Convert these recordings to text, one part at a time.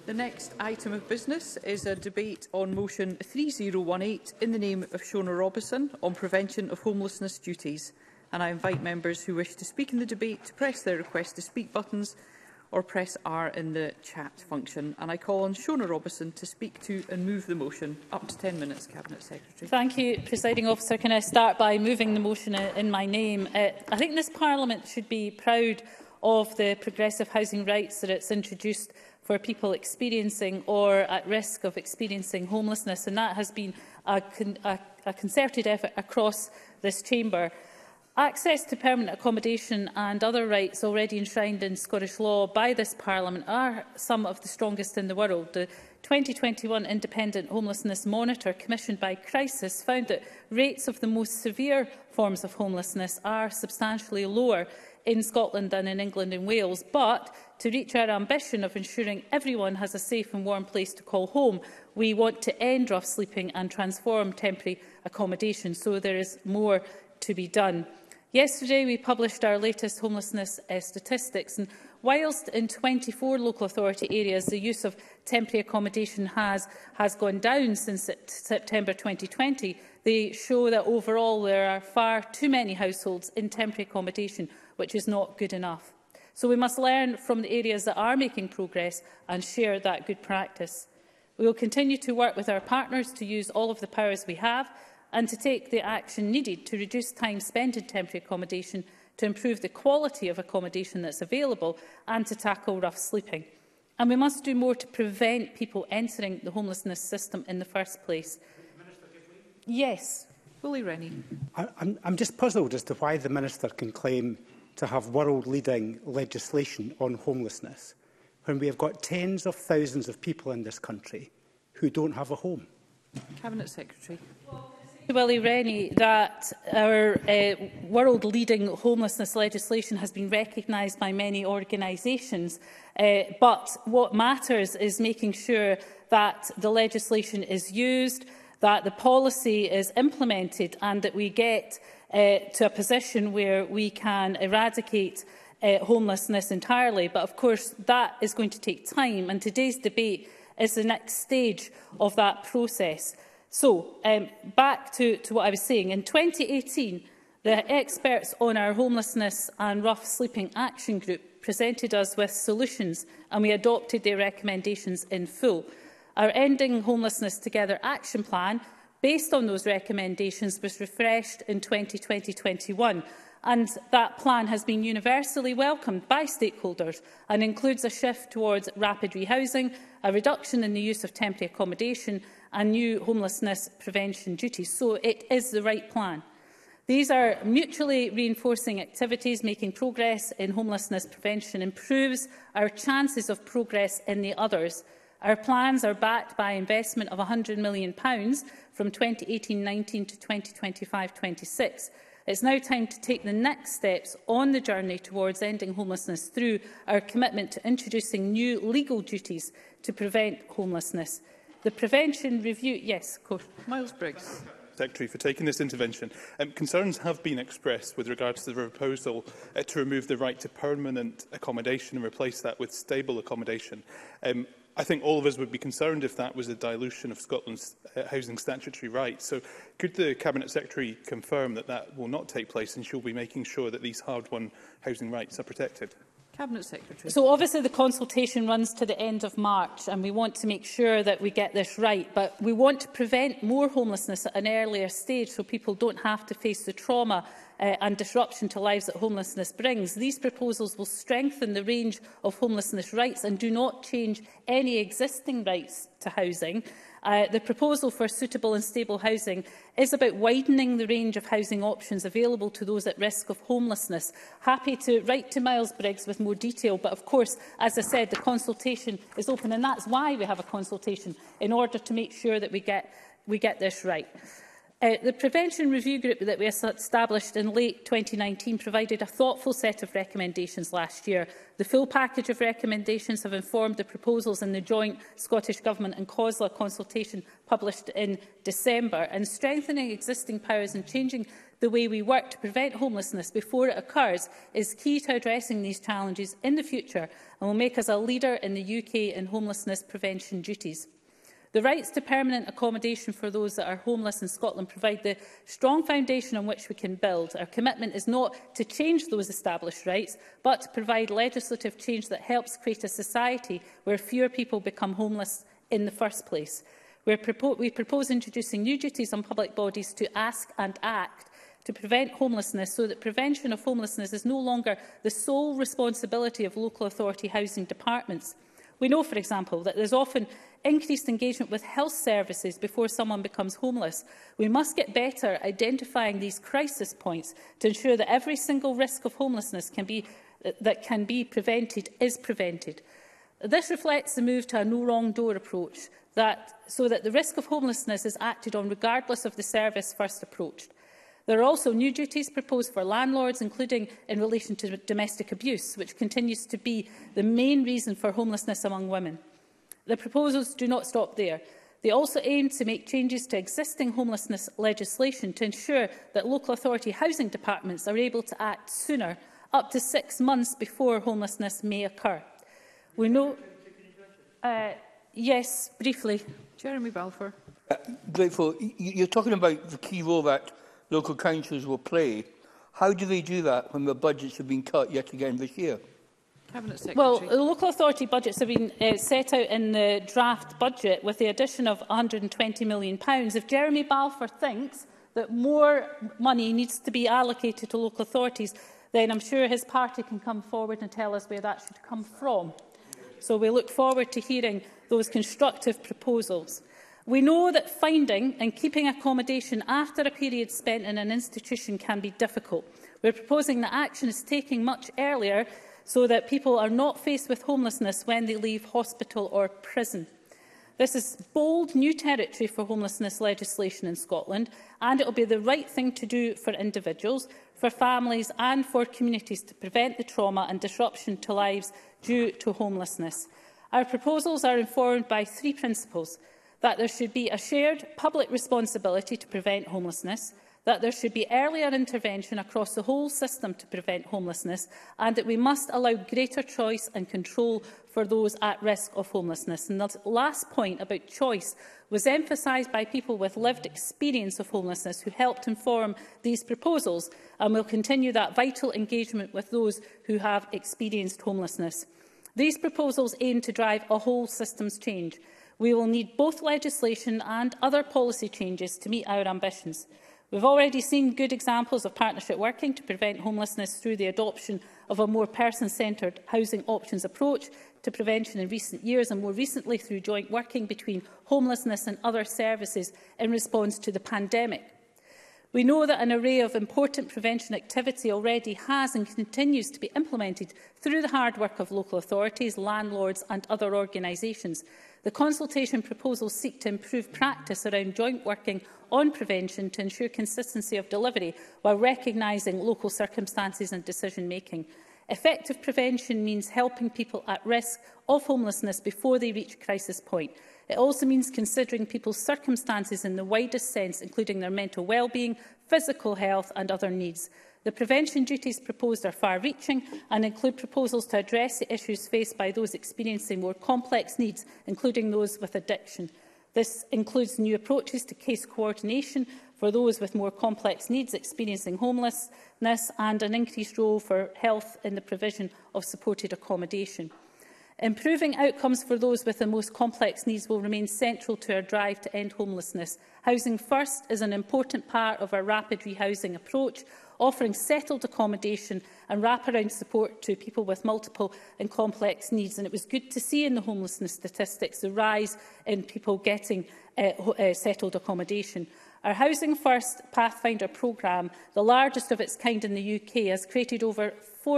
The next item of business is a debate on motion 3018 in the name of Shona Robison on prevention of homelessness duties. And I invite members who wish to speak in the debate to press their request to speak buttons or press R in the chat function. And I call on Shona Robison to speak to and move the motion. Up to 10 minutes, Cabinet Secretary. Thank you, Presiding Officer. Can I start by moving the motion in my name? I think this Parliament should be proud of the progressive housing rights that it's introduced for people experiencing or at risk of experiencing homelessness, and that has been a concerted effort across this chamber. Access to permanent accommodation and other rights already enshrined in Scottish law by this Parliament are some of the strongest in the world. The 2021 Independent Homelessness Monitor, commissioned by Crisis, found that rates of the most severe forms of homelessness are substantially lower in Scotland than in England and Wales. But to reach our ambition of ensuring everyone has a safe and warm place to call home, we want to end rough sleeping and transform temporary accommodation, so there is more to be done. Yesterday, we published our latest homelessness statistics, and whilst in 24 local authority areas the use of temporary accommodation has gone down since September 2020, they show that overall there are far too many households in temporary accommodation, which is not good enough. So we must learn from the areas that are making progress and share that good practice. We will continue to work with our partners to use all of the powers we have and to take the action needed to reduce time spent in temporary accommodation, to improve the quality of accommodation that's available and to tackle rough sleeping. And we must do more to prevent people entering the homelessness system in the first place. Yes. Willie Rennie. I'm just puzzled as to why the Minister can claim to have world-leading legislation on homelessness when we have got tens of thousands of people in this country who don't have a home. Cabinet Secretary. Willie Rennie, that our world-leading homelessness legislation has been recognised by many organisations, but what matters is making sure that the legislation is used, that the policy is implemented and that we get to a position where we can eradicate homelessness entirely. But of course that is going to take time, and today's debate is the next stage of that process. So, back to what I was saying. In 2018, the experts on our Homelessness and Rough Sleeping Action Group presented us with solutions, and we adopted their recommendations in full. Our Ending Homelessness Together action plan, based on those recommendations, was refreshed in 2020-21, and that plan has been universally welcomed by stakeholders and includes a shift towards rapid rehousing, a reduction in the use of temporary accommodation and new homelessness prevention duties. So it is the right plan. These are mutually reinforcing activities. Making progress in homelessness prevention improves our chances of progress in the others. Our plans are backed by investment of £100 million from 2018-19 to 2025-26. It's now time to take the next steps on the journey towards ending homelessness through our commitment to introducing new legal duties to prevent homelessness. The prevention review... Yes, of course. Miles Briggs. Secretary, for taking this intervention. Concerns have been expressed with regards to the proposal to remove the right to permanent accommodation and replace that with stable accommodation. I think all of us would be concerned if that was a dilution of Scotland's housing statutory rights. So could the Cabinet Secretary confirm that that will not take place and she'll be making sure that these hard-won housing rights are protected? Cabinet Secretary. So obviously the consultation runs to the end of March, and we want to make sure that we get this right. But we want to prevent more homelessness at an earlier stage so people don't have to face the trauma and disruption to lives that homelessness brings. These proposals will strengthen the range of homelessness rights and do not change any existing rights to housing. The proposal for suitable and stable housing is about widening the range of housing options available to those at risk of homelessness. Happy to write to Miles Briggs with more detail, but of course, as I said, the consultation is open, and that's why we have a consultation, in order to make sure that we get this right. The Prevention Review Group that we established in late 2019 provided a thoughtful set of recommendations last year. The full package of recommendations have informed the proposals in the joint Scottish Government and COSLA consultation published in December, and strengthening existing powers and changing the way we work to prevent homelessness before it occurs is key to addressing these challenges in the future and will make us a leader in the UK in homelessness prevention duties. The rights to permanent accommodation for those that are homeless in Scotland provide the strong foundation on which we can build. Our commitment is not to change those established rights, but to provide legislative change that helps create a society where fewer people become homeless in the first place. We propose introducing new duties on public bodies to ask and act to prevent homelessness, so that prevention of homelessness is no longer the sole responsibility of local authority housing departments. We know, for example, that there is often increased engagement with health services before someone becomes homeless. We must get better at identifying these crisis points to ensure that every single risk of homelessness that can be prevented is prevented. This reflects the move to a no wrong door approach, so that the risk of homelessness is acted on regardless of the service first approached. There are also new duties proposed for landlords, including in relation to domestic abuse, which continues to be the main reason for homelessness among women. The proposals do not stop there. They also aim to make changes to existing homelessness legislation to ensure that local authority housing departments are able to act sooner, up to 6 months before homelessness may occur. We know... yes, briefly. Jeremy Balfour. Grateful. You're talking about the key role that local councils will play. How do they do that when the budgets have been cut yet again this year? Cabinet Secretary. Well, the local authority budgets have been set out in the draft budget with the addition of £120 million. If Jeremy Balfour thinks that more money needs to be allocated to local authorities, then I'm sure his party can come forward and tell us where that should come from. So we look forward to hearing those constructive proposals. We know that finding and keeping accommodation after a period spent in an institution can be difficult. We are proposing that action is taken much earlier so that people are not faced with homelessness when they leave hospital or prison. This is bold new territory for homelessness legislation in Scotland, and it will be the right thing to do for individuals, for families and for communities to prevent the trauma and disruption to lives due to homelessness. Our proposals are informed by 3 principles: that there should be a shared public responsibility to prevent homelessness, that there should be earlier intervention across the whole system to prevent homelessness, and that we must allow greater choice and control for those at risk of homelessness. And the last point about choice was emphasised by people with lived experience of homelessness who helped inform these proposals, and will continue that vital engagement with those who have experienced homelessness. These proposals aim to drive a whole systems change. We will need both legislation and other policy changes to meet our ambitions. We've already seen good examples of partnership working to prevent homelessness through the adoption of a more person-centred housing options approach to prevention in recent years, and more recently through joint working between homelessness and other services in response to the pandemic. We know that an array of important prevention activity already has and continues to be implemented through the hard work of local authorities, landlords and other organisations. The consultation proposals seek to improve practice around joint working on prevention to ensure consistency of delivery while recognising local circumstances and decision-making. Effective prevention means helping people at risk of homelessness before they reach crisis point. It also means considering people's circumstances in the widest sense, including their mental well-being, physical health and other needs. The prevention duties proposed are far-reaching and include proposals to address the issues faced by those experiencing more complex needs, including those with addiction. This includes new approaches to case coordination for those with more complex needs experiencing homelessness and an increased role for health in the provision of supported accommodation. Improving outcomes for those with the most complex needs will remain central to our drive to end homelessness. Housing First is an important part of our rapid rehousing approach, offering settled accommodation and wraparound support to people with multiple and complex needs. And it was good to see in the homelessness statistics the rise in people getting settled accommodation. Our Housing First Pathfinder programme, the largest of its kind in the UK, has created over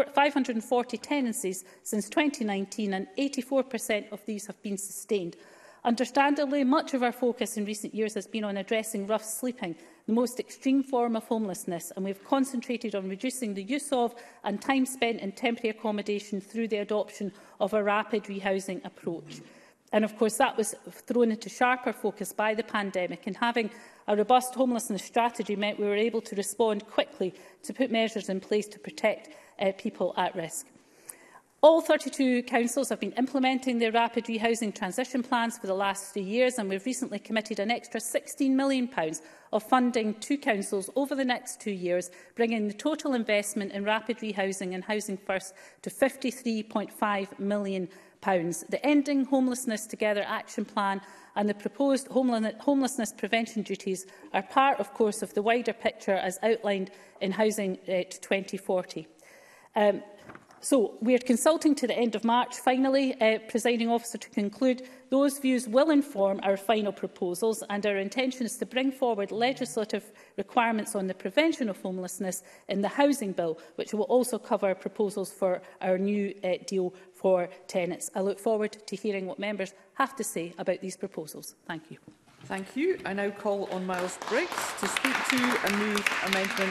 540 tenancies since 2019, and 84% of these have been sustained. Understandably, much of our focus in recent years has been on addressing rough sleeping, the most extreme form of homelessness, and we have concentrated on reducing the use of and time spent in temporary accommodation through the adoption of a rapid rehousing approach. And of course, that was thrown into sharper focus by the pandemic, and having a robust homelessness strategy meant we were able to respond quickly to put measures in place to protect people at risk. All 32 councils have been implementing their rapid rehousing transition plans for the last 3 years, and we've recently committed an extra £16 million of funding to councils over the next 2 years, bringing the total investment in rapid rehousing and Housing First to £53.5 million. The Ending Homelessness Together Action Plan and the proposed homelessness prevention duties are part, of course, of the wider picture as outlined in Housing to 2040. So we are consulting to the end of March. Finally, Presiding Officer, to conclude, those views will inform our final proposals, and our intention is to bring forward legislative requirements on the prevention of homelessness in the Housing Bill, which will also cover proposals for our new deal for tenants. I look forward to hearing what members have to say about these proposals. Thank you. Thank you. I now call on Miles Briggs to speak to and move Amendment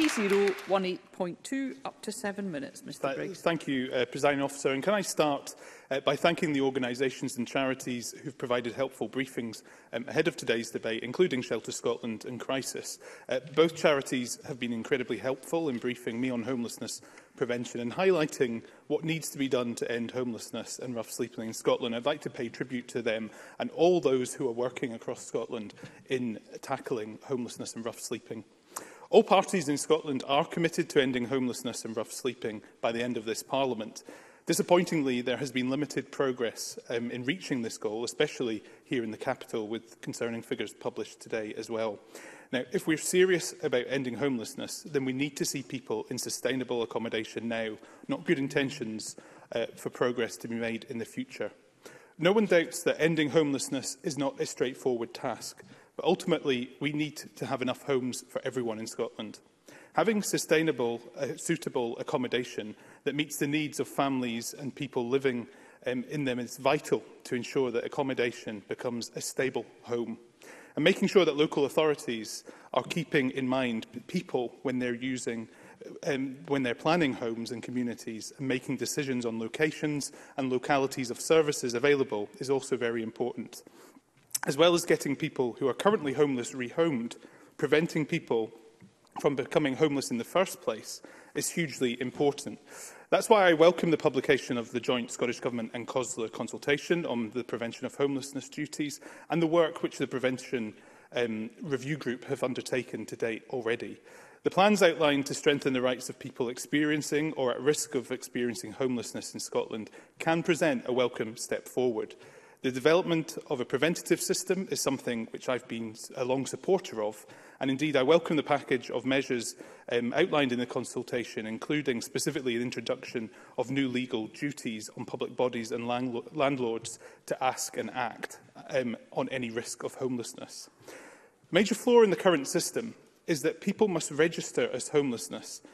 3018.2 up to 7 minutes. Mr Briggs. Thank you, Presiding Officer. And can I start by thanking the organisations and charities who've provided helpful briefings ahead of today's debate, including Shelter Scotland and Crisis. Both charities have been incredibly helpful in briefing me on homelessness prevention and highlighting what needs to be done to end homelessness and rough sleeping in Scotland. I'd like to pay tribute to them and all those who are working across Scotland in tackling homelessness and rough sleeping. All parties in Scotland are committed to ending homelessness and rough sleeping by the end of this Parliament. Disappointingly, there has been limited progress in reaching this goal, especially here in the capital, with concerning figures published today as well. Now, if we're serious about ending homelessness, then we need to see people in sustainable accommodation now, not good intentions for progress to be made in the future. No one doubts that ending homelessness is not a straightforward task, but ultimately we need to have enough homes for everyone in Scotland. Having sustainable, suitable accommodation that meets the needs of families and people living in them is vital to ensure that accommodation becomes a stable home. And making sure that local authorities are keeping in mind people when they're planning homes and communities and making decisions on locations and localities of services available is also very important. As well as getting people who are currently homeless rehomed, preventing people from becoming homeless in the first place is hugely important. That's why I welcome the publication of the joint Scottish Government and COSLA consultation on the prevention of homelessness duties and the work which the Prevention Review Group have undertaken to date already. The plans outlined to strengthen the rights of people experiencing or at risk of experiencing homelessness in Scotland can present a welcome step forward. The development of a preventative system is something which I've been a long supporter of, and indeed I welcome the package of measures outlined in the consultation, including specifically the introduction of new legal duties on public bodies and landlords to ask and act on any risk of homelessness. A major flaw in the current system is that people must register as homeless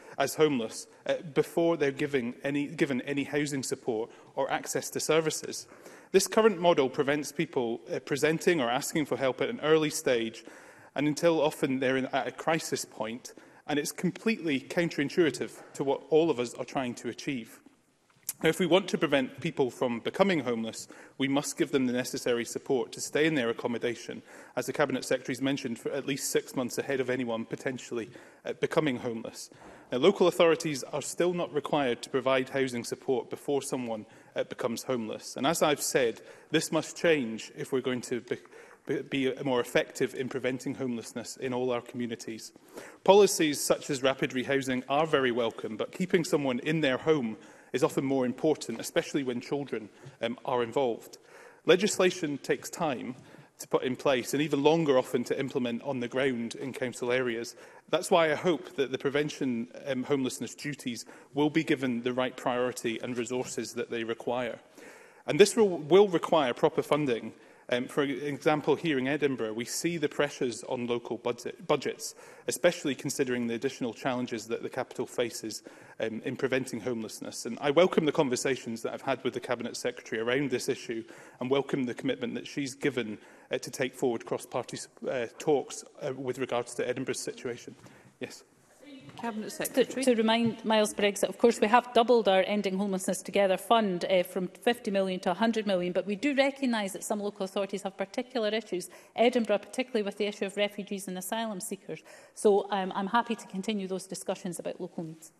before they're given any housing support or access to services. This current model prevents people presenting or asking for help at an early stage and until often they're at a crisis point, and it's completely counterintuitive to what all of us are trying to achieve. Now, if we want to prevent people from becoming homeless, we must give them the necessary support to stay in their accommodation, as the Cabinet Secretary has mentioned, for at least 6 months ahead of anyone potentially becoming homeless. Now, local authorities are still not required to provide housing support before someone becomes homeless. And as I've said, this must change if we're going to be more effective in preventing homelessness in all our communities. Policies such as rapid rehousing are very welcome, but keeping someone in their home is often more important, especially when children are involved. Legislation takes time to put in place and even longer often to implement on the ground in council areas. That's why I hope that the prevention homelessness duties will be given the right priority and resources that they require. And this will require proper funding. For example, here in Edinburgh, we see the pressures on local budgets, especially considering the additional challenges that the capital faces in preventing homelessness. And I welcome the conversations that I've had with the Cabinet Secretary around this issue and welcome the commitment that she's given to take forward cross-party talks with regards to Edinburgh's situation. Yes. Cabinet Secretary. To remind Miles Briggs that, of course, we have doubled our Ending Homelessness Together fund from 50 million to 100 million, but we do recognise that some local authorities have particular issues, Edinburgh particularly with the issue of refugees and asylum seekers. So I'm happy to continue those discussions about local needs.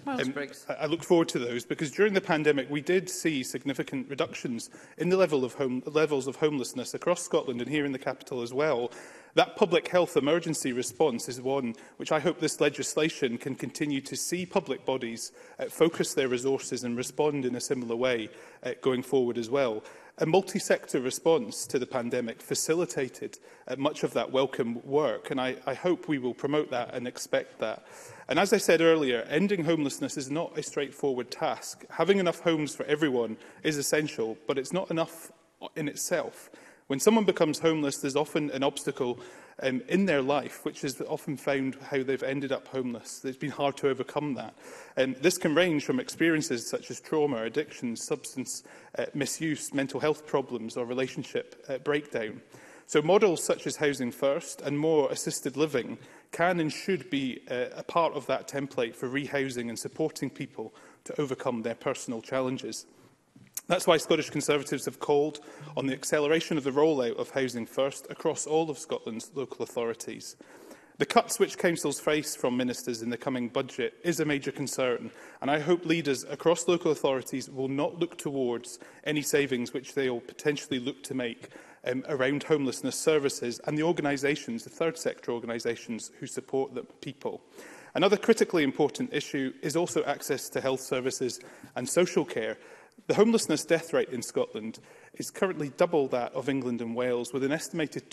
I look forward to those because during the pandemic we did see significant reductions in the levels of homelessness across Scotland and here in the capital as well. That public health emergency response is one which I hope this legislation can continue to see public bodies focus their resources and respond in a similar way going forward as well. A multi-sector response to the pandemic facilitated much of that welcome work, and I hope we will promote that and expect that. And as I said earlier, ending homelessness is not a straightforward task. Having enough homes for everyone is essential, but it's not enough in itself. When someone becomes homeless, there's often an obstacle in their life, which is often found how they've ended up homeless. It's been hard to overcome that. And this can range from experiences such as trauma, addiction, substance misuse, mental health problems or relationship breakdown. So models such as Housing First and more assisted living can and should be a part of that template for rehousing and supporting people to overcome their personal challenges. That's why Scottish Conservatives have called on the acceleration of the rollout of Housing First across all of Scotland's local authorities. The cuts which councils face from ministers in the coming budget is a major concern, and I hope leaders across local authorities will not look towards any savings which they will potentially look to make around homelessness services and the organisations, the third sector organisations who support the people. Another critically important issue is also access to health services and social care. The homelessness death rate in Scotland is currently double that of England and Wales, with an estimated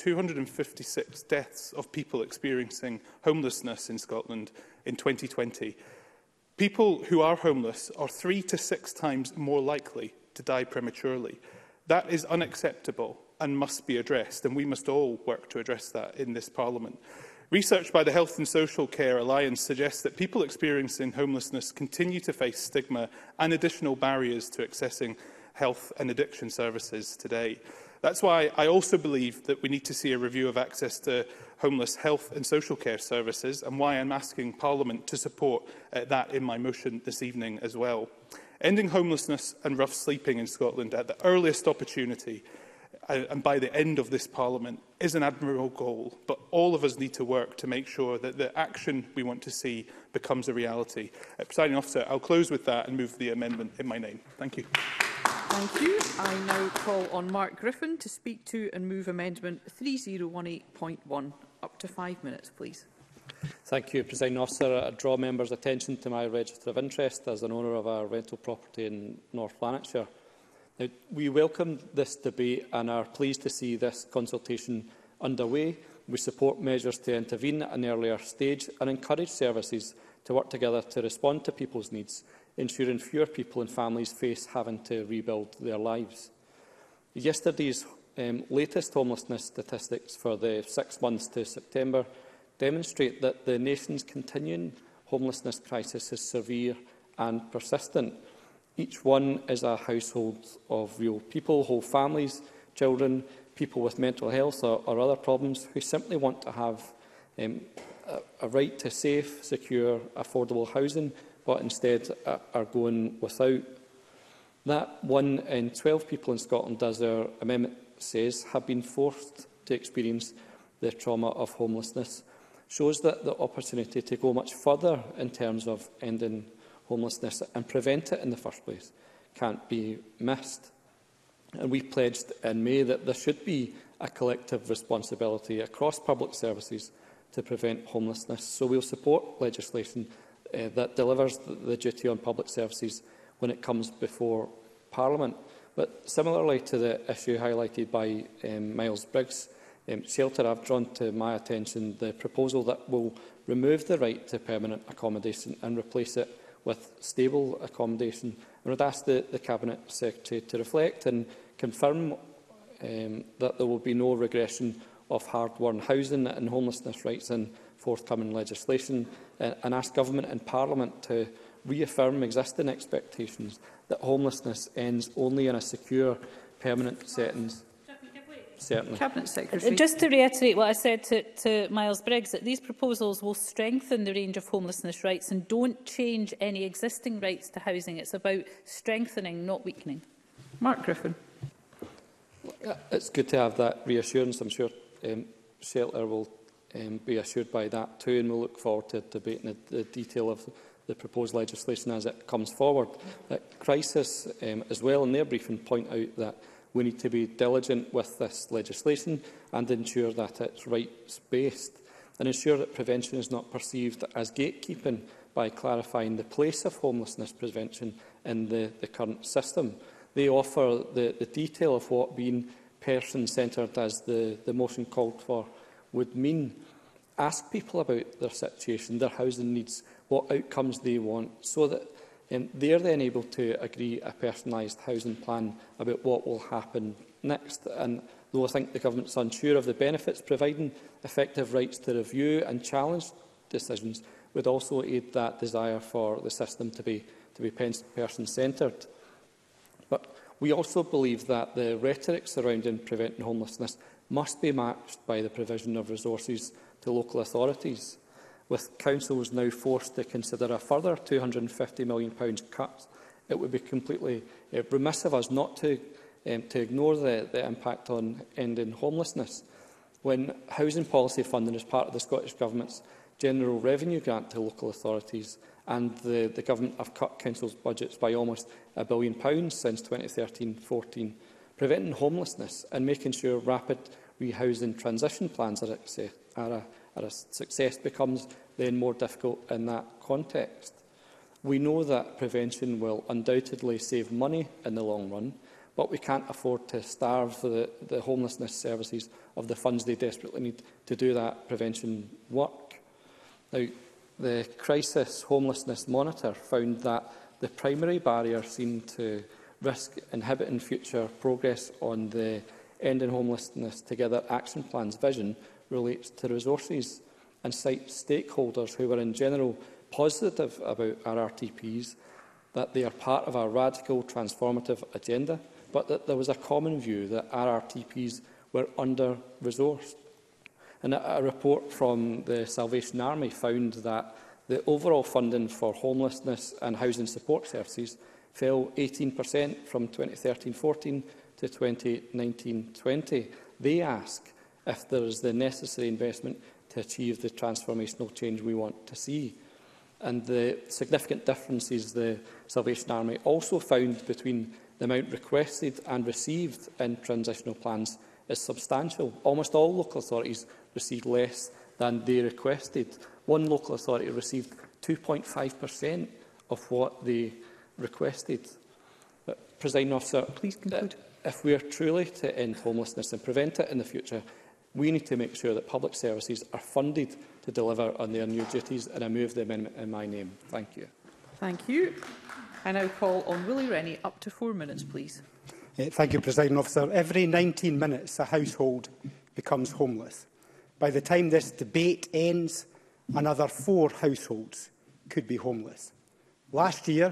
256 deaths of people experiencing homelessness in Scotland in 2020. People who are homeless are 3 to 6 times more likely to die prematurely. That is unacceptable and must be addressed, and we must all work to address that in this Parliament. Research by the Health and Social Care Alliance suggests that people experiencing homelessness continue to face stigma and additional barriers to accessing health and addiction services today. That's why I also believe that we need to see a review of access to homeless health and social care services, and why I'm asking Parliament to support that in my motion this evening as well. Ending homelessness and rough sleeping in Scotland at the earliest opportunity and by the end of this Parliament is an admirable goal, but all of us need to work to make sure that the action we want to see becomes a reality. Presiding Officer, I'll close with that and move the amendment in my name. Thank you. Thank you. I now call on Mark Griffin to speak to and move Amendment 3018.1. Up to 5 minutes, please. Thank you, Presiding Officer. I draw members' attention to my register of interest as an owner of a rental property in North Lanarkshire. Now, we welcome this debate and are pleased to see this consultation underway. We support measures to intervene at an earlier stage and encourage services to work together to respond to people's needs, ensuring fewer people and families face having to rebuild their lives. Yesterday's latest homelessness statistics for the 6 months to September demonstrate that the nation's continuing homelessness crisis is severe and persistent. Each one is a household of real people, whole families, children, people with mental health or other problems who simply want to have a right to safe, secure, affordable housing, but instead are going without. That 1 in 12 people in Scotland, as our amendment says, have been forced to experience the trauma of homelessness, shows that the opportunity to go much further in terms of ending homelessness and prevent it in the first place can't be missed. And we pledged in May that there should be a collective responsibility across public services to prevent homelessness. So we'll support legislation that delivers the duty on public services when it comes before Parliament. But similarly to the issue highlighted by Miles Briggs, Shelter, I've drawn to my attention the proposal that will remove the right to permanent accommodation and replace it with stable accommodation. And would ask the Cabinet Secretary to reflect and confirm that there will be no regression of hard-won housing and homelessness rights in forthcoming legislation, and ask Government and Parliament to reaffirm existing expectations that homelessness ends only in a secure, permanent settings. certainly. Cabinet Secretary. Just to reiterate what I said to Miles Briggs, that these proposals will strengthen the range of homelessness rights and don't change any existing rights to housing. It's about strengthening, not weakening. Mark Griffin. It's good to have that reassurance. I'm sure Shelter will be assured by that too, and we'll look forward to debating the detail of the proposed legislation as it comes forward. Crisis, as well, in their briefing, point out that we need to be diligent with this legislation and ensure that it's rights-based, and ensure that prevention is not perceived as gatekeeping by clarifying the place of homelessness prevention in the current system. They offer the detail of what being person-centred, as the motion called for, would mean. Ask people about their situation, their housing needs, what outcomes they want, so that they are then able to agree a personalised housing plan about what will happen next. And though I think the Government's unsure of the benefits, providing effective rights to review and challenge decisions would also aid that desire for the system to be person-centred. But we also believe that the rhetoric surrounding preventing homelessness must be matched by the provision of resources to local authorities. With councils now forced to consider a further £250 million cut, it would be completely remiss of us not to ignore the impact on ending homelessness. When housing policy funding is part of the Scottish Government's general revenue grant to local authorities, and the Government have cut councils' budgets by almost £1 billion since 2013-14, preventing homelessness and making sure rapid rehousing transition plans are a success becomes then more difficult in that context. We know that prevention will undoubtedly save money in the long run, but we can't afford to starve the homelessness services of the funds they desperately need to do that prevention work. Now, the Crisis Homelessness Monitor found that the primary barrier seen to risk inhibiting future progress on the Ending Homelessness Together Action Plan's vision relates to resources, and cites stakeholders who were in general positive about RRTPs, that they are part of a radical transformative agenda, but that there was a common view that RRTPs were under-resourced. And a report from the Salvation Army found that the overall funding for homelessness and housing support services fell 18% from 2013-14 to 2019-20. They ask if there is the necessary investment to achieve the transformational change we want to see. And the significant differences the Salvation Army also found between the amount requested and received in transitional plans is substantial. Almost all local authorities received less than they requested. One local authority received 2.5% of what they requested. Presiding Officer, please conclude. If we are truly to end homelessness and prevent it in the future, we need to make sure that public services are funded to deliver on their new duties, and I move the amendment in my name. Thank you. Thank you. I now call on Willie Rennie. Up to 4 minutes, please. Thank you, Presiding Officer. Every 19 minutes, a household becomes homeless. By the time this debate ends, another 4 households could be homeless. Last year,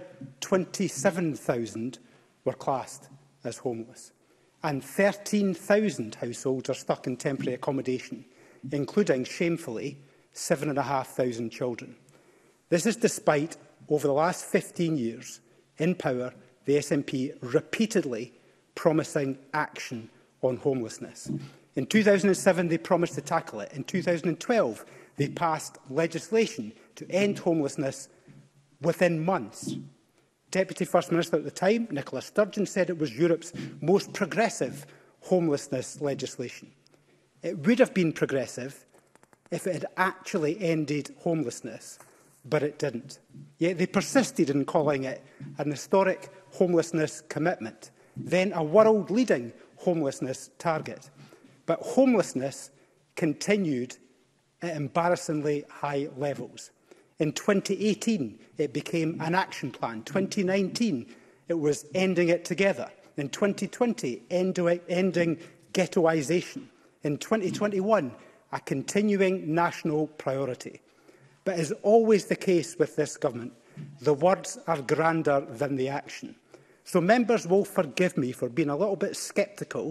27,000 were classed as homeless, and 13,000 households are stuck in temporary accommodation, including, shamefully, 7,500 children. This is despite, over the last 15 years, in power, the SNP repeatedly promising action on homelessness. In 2007, they promised to tackle it. In 2012, they passed legislation to end homelessness within months. Deputy First Minister at the time, Nicola Sturgeon, said it was Europe's most progressive homelessness legislation. It would have been progressive if it had actually ended homelessness, but it didn't. Yet they persisted in calling it an historic homelessness commitment, then a world-leading homelessness target. But homelessness continued at embarrassingly high levels. In 2018, it became an action plan. 2019, it was ending it together. In 2020, ending ghettoisation. In 2021, a continuing national priority. But as always the case with this government, the words are grander than the action. So members will forgive me for being a little bit sceptical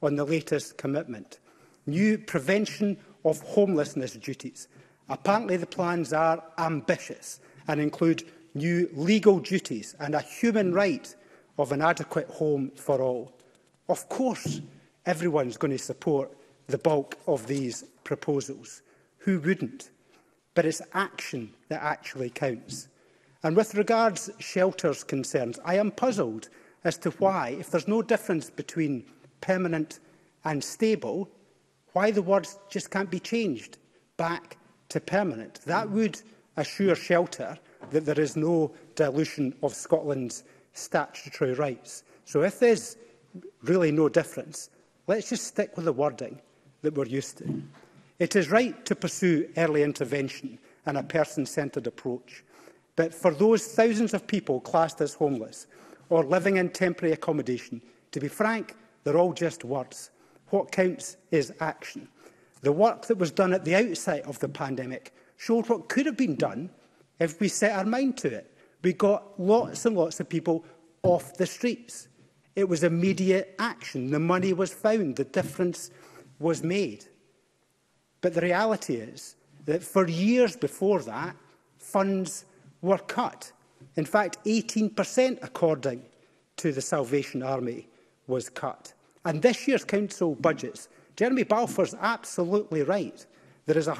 on the latest commitment. New prevention of homelessness duties. Apparently the plans are ambitious and include new legal duties and a human right of an adequate home for all. Of course, everyone's going to support the bulk of these proposals. Who wouldn't? But it's action that actually counts. And with regards shelters concerns, I am puzzled as to why, if there's no difference between permanent and stable, why the words just can't be changed back to permanent. That would assure shelter that there is no dilution of Scotland's statutory rights. So if there's really no difference, let's just stick with the wording that we're used to. It is right to pursue early intervention and a person-centred approach. But for those thousands of people classed as homeless or living in temporary accommodation, to be frank, they're all just words. What counts is action. The work that was done at the outset of the pandemic showed what could have been done if we set our mind to it. We got lots and lots of people off the streets. It was immediate action. The money was found. The difference was made. But the reality is that for years before that, funds were cut. In fact, 18%, according to the Salvation Army, was cut. And this year's council budgets, Jeremy Balfour's absolutely right. There is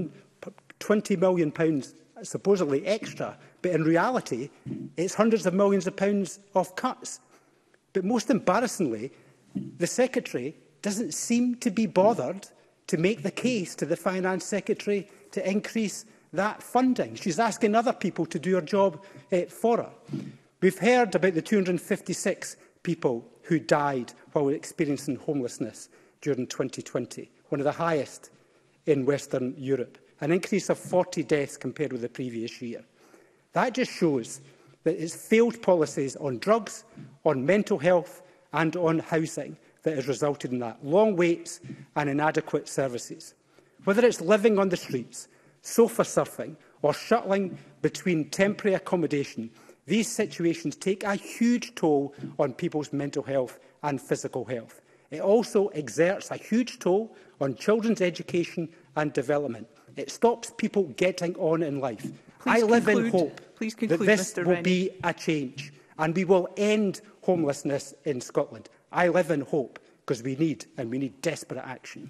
£120 million supposedly extra, but in reality, it's hundreds of millions of pounds of cuts. But most embarrassingly, the Secretary doesn't seem to be bothered to make the case to the Finance Secretary to increase that funding. She's asking other people to do her job for her. We've heard about the 256 people who died while experiencing homelessness during 2020, one of the highest in Western Europe, an increase of 40 deaths compared with the previous year. That just shows that it's failed policies on drugs, on mental health and on housing that has resulted in that. Long waits and inadequate services. Whether it's living on the streets, sofa surfing or shuttling between temporary accommodation, these situations take a huge toll on people's mental health and physical health. It also exerts a huge toll on children's education and development. It stops people getting on in life. I live in hope that this will be a change and we will end homelessness in Scotland. I live in hope because we need desperate action.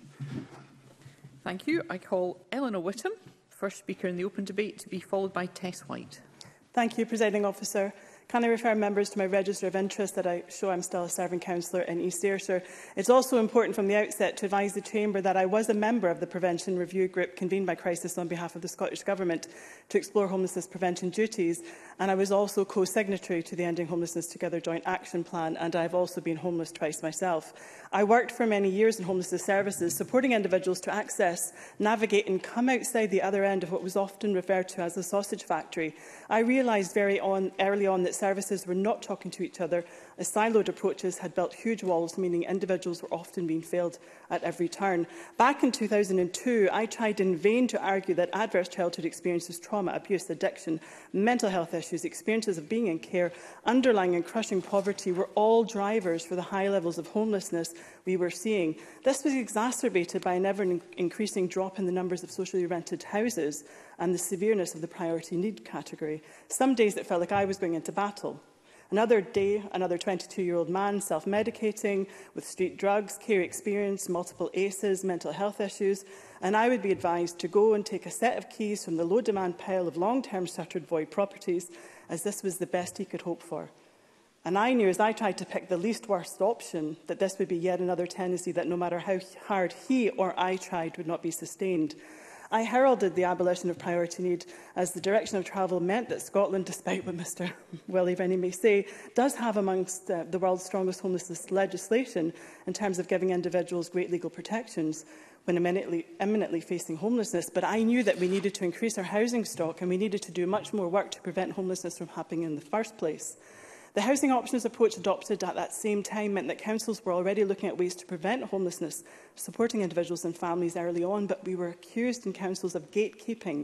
Thank you. I call Eleanor Whittam, first speaker in the open debate, to be followed by Tess White. Thank you, Presiding Officer. Can I refer members to my register of interest that I show I'm still a serving councillor in East Ayrshire? It's also important from the outset to advise the Chamber that I was a member of the Prevention Review Group convened by Crisis on behalf of the Scottish Government to explore homelessness prevention duties, and I was also co-signatory to the Ending Homelessness Together Joint Action Plan, and I've also been homeless twice myself. I worked for many years in homelessness services, supporting individuals to access, navigate and come outside the other end of what was often referred to as a sausage factory. I realised very early on that services were not talking to each other, as siloed approaches had built huge walls, meaning individuals were often being failed at every turn. Back in 2002, I tried in vain to argue that adverse childhood experiences, trauma, abuse, addiction, mental health issues, experiences of being in care, underlying and crushing poverty were all drivers for the high levels of homelessness we were seeing. This was exacerbated by an ever-increasing drop in the numbers of socially rented houses and the severeness of the priority need category. Some days it felt like I was going into battle. Another day, another 22-year-old man self-medicating with street drugs, care experience, multiple ACEs, mental health issues, and I would be advised to go and take a set of keys from the low-demand pile of long-term shuttered void properties, as this was the best he could hope for. And I knew, as I tried to pick the least worst option, that this would be yet another tendency that no matter how hard he or I tried would not be sustained. I heralded the abolition of priority need as the direction of travel meant that Scotland, despite what Mr Willie Rennie may say, does have amongst the world's strongest homelessness legislation in terms of giving individuals great legal protections when imminently facing homelessness. But I knew that we needed to increase our housing stock and we needed to do much more work to prevent homelessness from happening in the first place. The housing options approach adopted at that same time meant that councils were already looking at ways to prevent homelessness, supporting individuals and families early on, but we were accused in councils of gatekeeping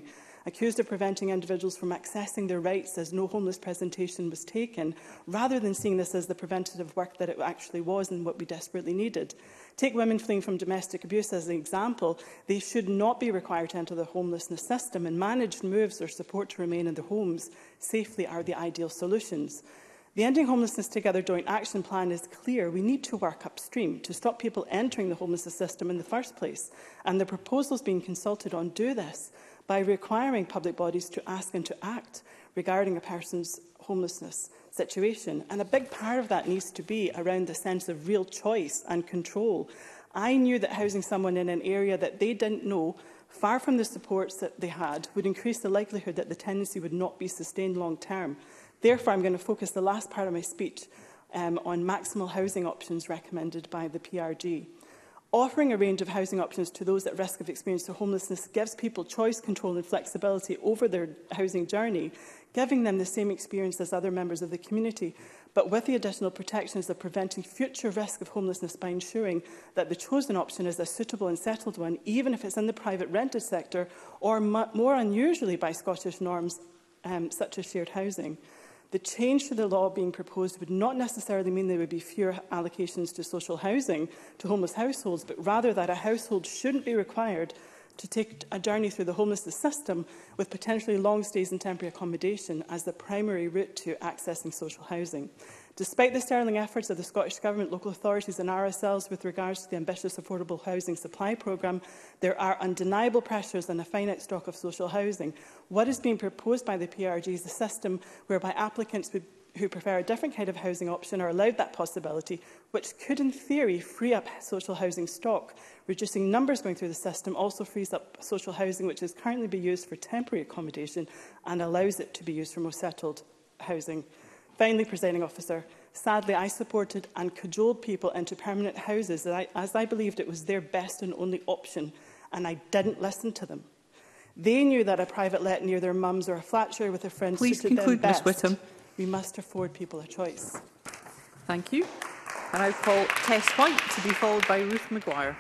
accused of preventing individuals from accessing their rights as no homeless presentation was taken, rather than seeing this as the preventative work that it actually was and what we desperately needed. Take women fleeing from domestic abuse as an example. They should not be required to enter the homelessness system, and managed moves or support to remain in their homes safely are the ideal solutions. The Ending Homelessness Together Joint Action Plan is clear. We need to work upstream to stop people entering the homelessness system in the first place, and the proposals being consulted on do this by requiring public bodies to ask and to act regarding a person's homelessness situation. And a big part of that needs to be around the sense of real choice and control. I knew that housing someone in an area that they didn't know, far from the supports that they had, would increase the likelihood that the tenancy would not be sustained long term. Therefore, I'm going to focus the last part of my speech on maximal housing options recommended by the PRG. Offering a range of housing options to those at risk of experiencing homelessness gives people choice, control and flexibility over their housing journey, giving them the same experience as other members of the community, but with the additional protections of preventing future risk of homelessness by ensuring that the chosen option is a suitable and settled one, even if it's in the private rented sector, or more unusually by Scottish norms, such as shared housing. The change to the law being proposed would not necessarily mean there would be fewer allocations to social housing to homeless households, but rather that a household shouldn't be required to take a journey through the homelessness system with potentially long stays in temporary accommodation as the primary route to accessing social housing. Despite the sterling efforts of the Scottish Government, local authorities and RSLs with regards to the ambitious affordable housing supply programme, there are undeniable pressures on a finite stock of social housing. What is being proposed by the PRG is a system whereby applicants who prefer a different kind of housing option are allowed that possibility, which could in theory free up social housing stock. Reducing numbers going through the system also frees up social housing which is currently being used for temporary accommodation and allows it to be used for more settled housing. Finally, Presiding Officer, sadly I supported and cajoled people into permanent houses as I believed it was their best and only option, and I didn't listen to them. They knew that a private let near their mums or a flat share with a friend suited them best. Ms Whittam. We must afford people a choice. Thank you. And I call Tess White to be followed by Ruth Maguire.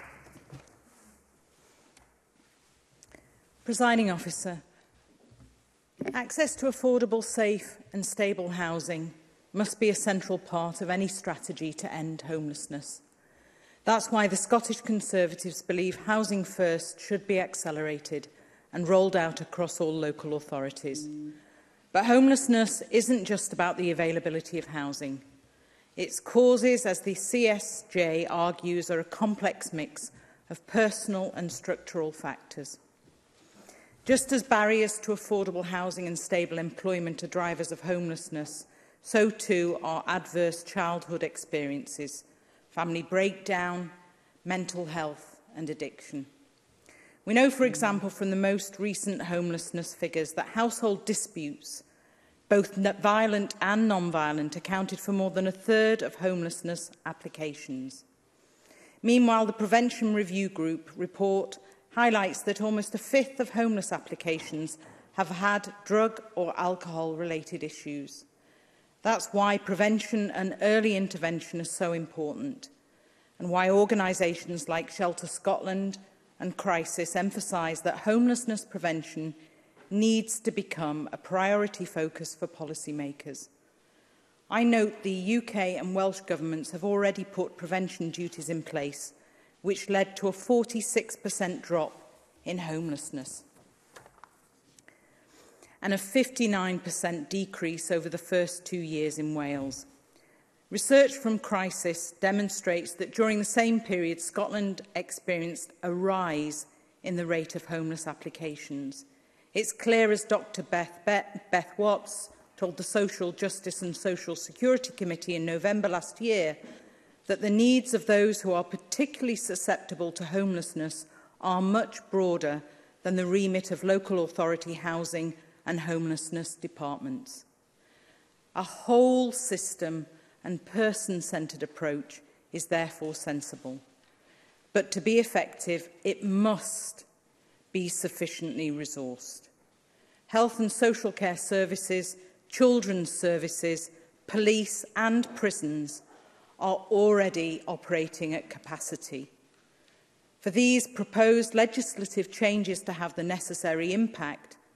Presiding Officer, access to affordable, safe and stable housing must be a central part of any strategy to end homelessness. That's why the Scottish Conservatives believe Housing First should be accelerated and rolled out across all local authorities. But homelessness isn't just about the availability of housing. Its causes, as the CSJ argues, are a complex mix of personal and structural factors. Just as barriers to affordable housing and stable employment are drivers of homelessness, so too are adverse childhood experiences, family breakdown, mental health and addiction. We know, for example, from the most recent homelessness figures that household disputes, both violent and non-violent, accounted for more than a third of homelessness applications. Meanwhile, the Prevention Review Group report highlights that almost a fifth of homeless applications have had drug or alcohol-related issues. That's why prevention and early intervention are so important, and why organisations like Shelter Scotland and Crisis emphasise that homelessness prevention needs to become a priority focus for policymakers. I note the UK and Welsh governments have already put prevention duties in place, which led to a 46% drop in homelessness and a 59% decrease over the first 2 years in Wales. Research from Crisis demonstrates that during the same period, Scotland experienced a rise in the rate of homeless applications. It's clear, as Dr Beth Watts told the Social Justice and Social Security Committee in November last year, that the needs of those who are particularly susceptible to homelessness are much broader than the remit of local authority housing and homelessness departments. A whole system and person-centred approach is therefore sensible. But to be effective, it must be sufficiently resourced. Health and social care services, children's services, police and prisons are already operating at capacity. For these proposed legislative changes to have the necessary impact,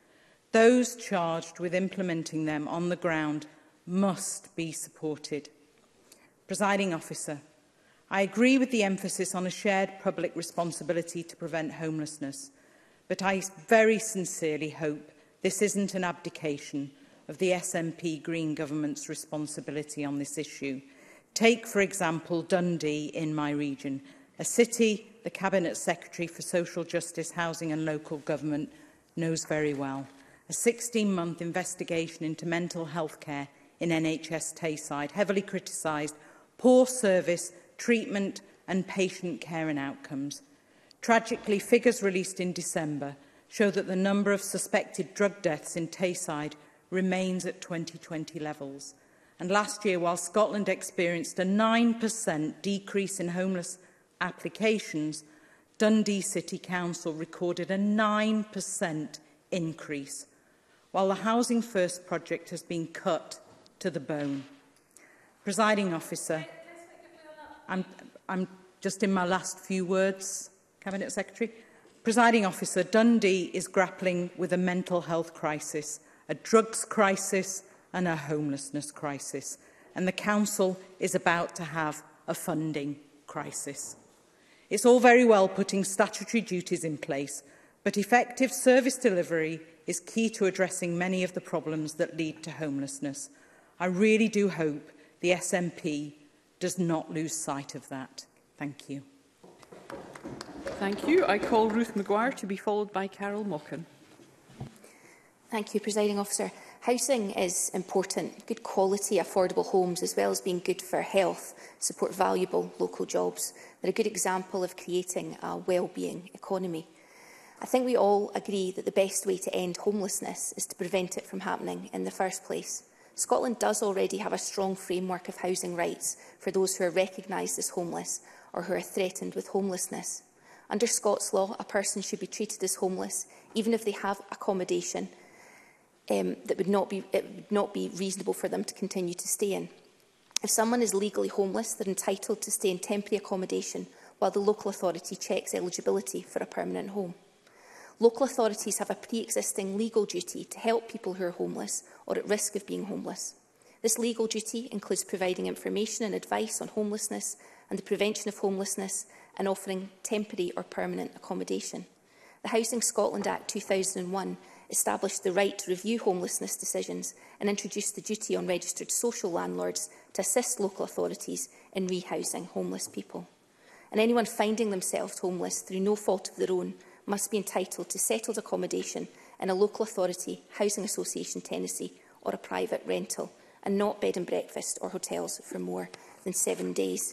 Those charged with implementing them on the ground must be supported. Presiding Officer, I agree with the emphasis on a shared public responsibility to prevent homelessness, but I very sincerely hope this isn't an abdication of the SNP Green Government's responsibility on this issue. Take, for example, Dundee in my region, a city the Cabinet Secretary for Social Justice, Housing and Local Government knows very well. A 16-month investigation into mental health care in NHS Tayside, heavily criticised, poor service, treatment and patient care and outcomes. Tragically, figures released in December show that the number of suspected drug deaths in Tayside remains at 2020 levels. And last year, while Scotland experienced a 9% decrease in homeless applications, Dundee City Council recorded a 9% increase, while the Housing First project has been cut to the bone. Presiding Officer, I'm just in my last few words, Cabinet Secretary. Presiding Officer, Dundee is grappling with a mental health crisis, a drugs crisis and a homelessness crisis, and the Council is about to have a funding crisis. It's all very well putting statutory duties in place, but effective service delivery is key to addressing many of the problems that lead to homelessness. I really do hope the SNP does not lose sight of that. Thank you. Thank you. I call Ruth Maguire to be followed by Carol Mochan. Thank you, Presiding Officer. Housing is important. Good quality, affordable homes, as well as being good for health, support valuable local jobs. They're a good example of creating a well-being economy. I think we all agree that the best way to end homelessness is to prevent it from happening in the first place. Scotland does already have a strong framework of housing rights for those who are recognised as homeless or who are threatened with homelessness. Under Scots law, a person should be treated as homeless even if they have accommodation that would not be reasonable for them to continue to stay in. If someone is legally homeless, they're entitled to stay in temporary accommodation while the local authority checks eligibility for a permanent home. Local authorities have a pre-existing legal duty to help people who are homeless or at risk of being homeless. This legal duty includes providing information and advice on homelessness and the prevention of homelessness and offering temporary or permanent accommodation. The Housing Scotland Act 2001 established the right to review homelessness decisions and introduced the duty on registered social landlords to assist local authorities in rehousing homeless people. And anyone finding themselves homeless through no fault of their own must be entitled to settled accommodation in a local authority, housing association tenancy or a private rental, and not bed and breakfast or hotels for more than 7 days.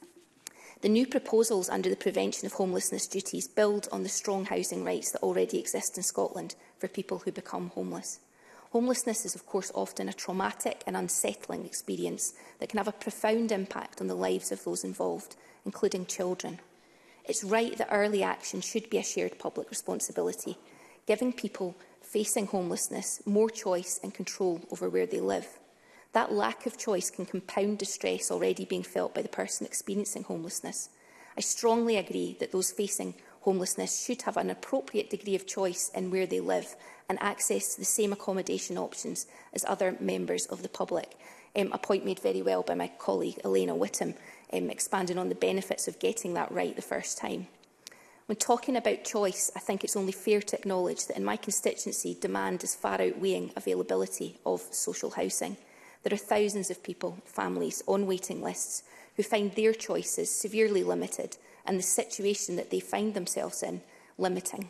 The new proposals under the prevention of homelessness duties build on the strong housing rights that already exist in Scotland for people who become homeless. Homelessness is, of course, often a traumatic and unsettling experience that can have a profound impact on the lives of those involved, including children. It's right that early action should be a shared public responsibility, giving people facing homelessness more choice and control over where they live. That lack of choice can compound distress already being felt by the person experiencing homelessness. I strongly agree that those facing homelessness should have an appropriate degree of choice in where they live and access to the same accommodation options as other members of the public. A point made very well by my colleague Elena Whittam, expanding on the benefits of getting that right the first time. When talking about choice, I think it's only fair to acknowledge that in my constituency, demand is far outweighing availability of social housing. There are thousands of people, families, on waiting lists who find their choices severely limited and the situation that they find themselves in limiting.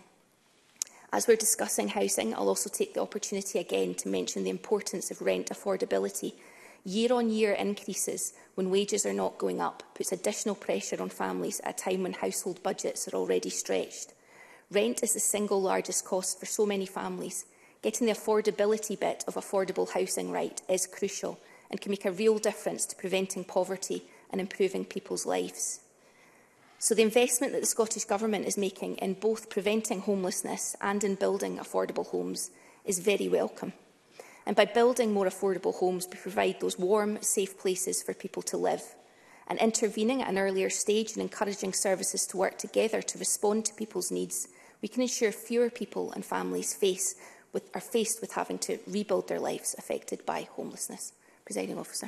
As we're discussing housing, I'll also take the opportunity again to mention the importance of rent affordability. Year-on-year increases when wages are not going up puts additional pressure on families at a time when household budgets are already stretched. Rent is the single largest cost for so many families. Getting the affordability bit of affordable housing right is crucial and can make a real difference to preventing poverty and improving people's lives. So the investment that the Scottish Government is making in both preventing homelessness and in building affordable homes is very welcome. And by building more affordable homes, we provide those warm, safe places for people to live. And intervening at an earlier stage and encouraging services to work together to respond to people's needs, we can ensure fewer people and families face are faced with having to rebuild their lives affected by homelessness. Presiding Officer.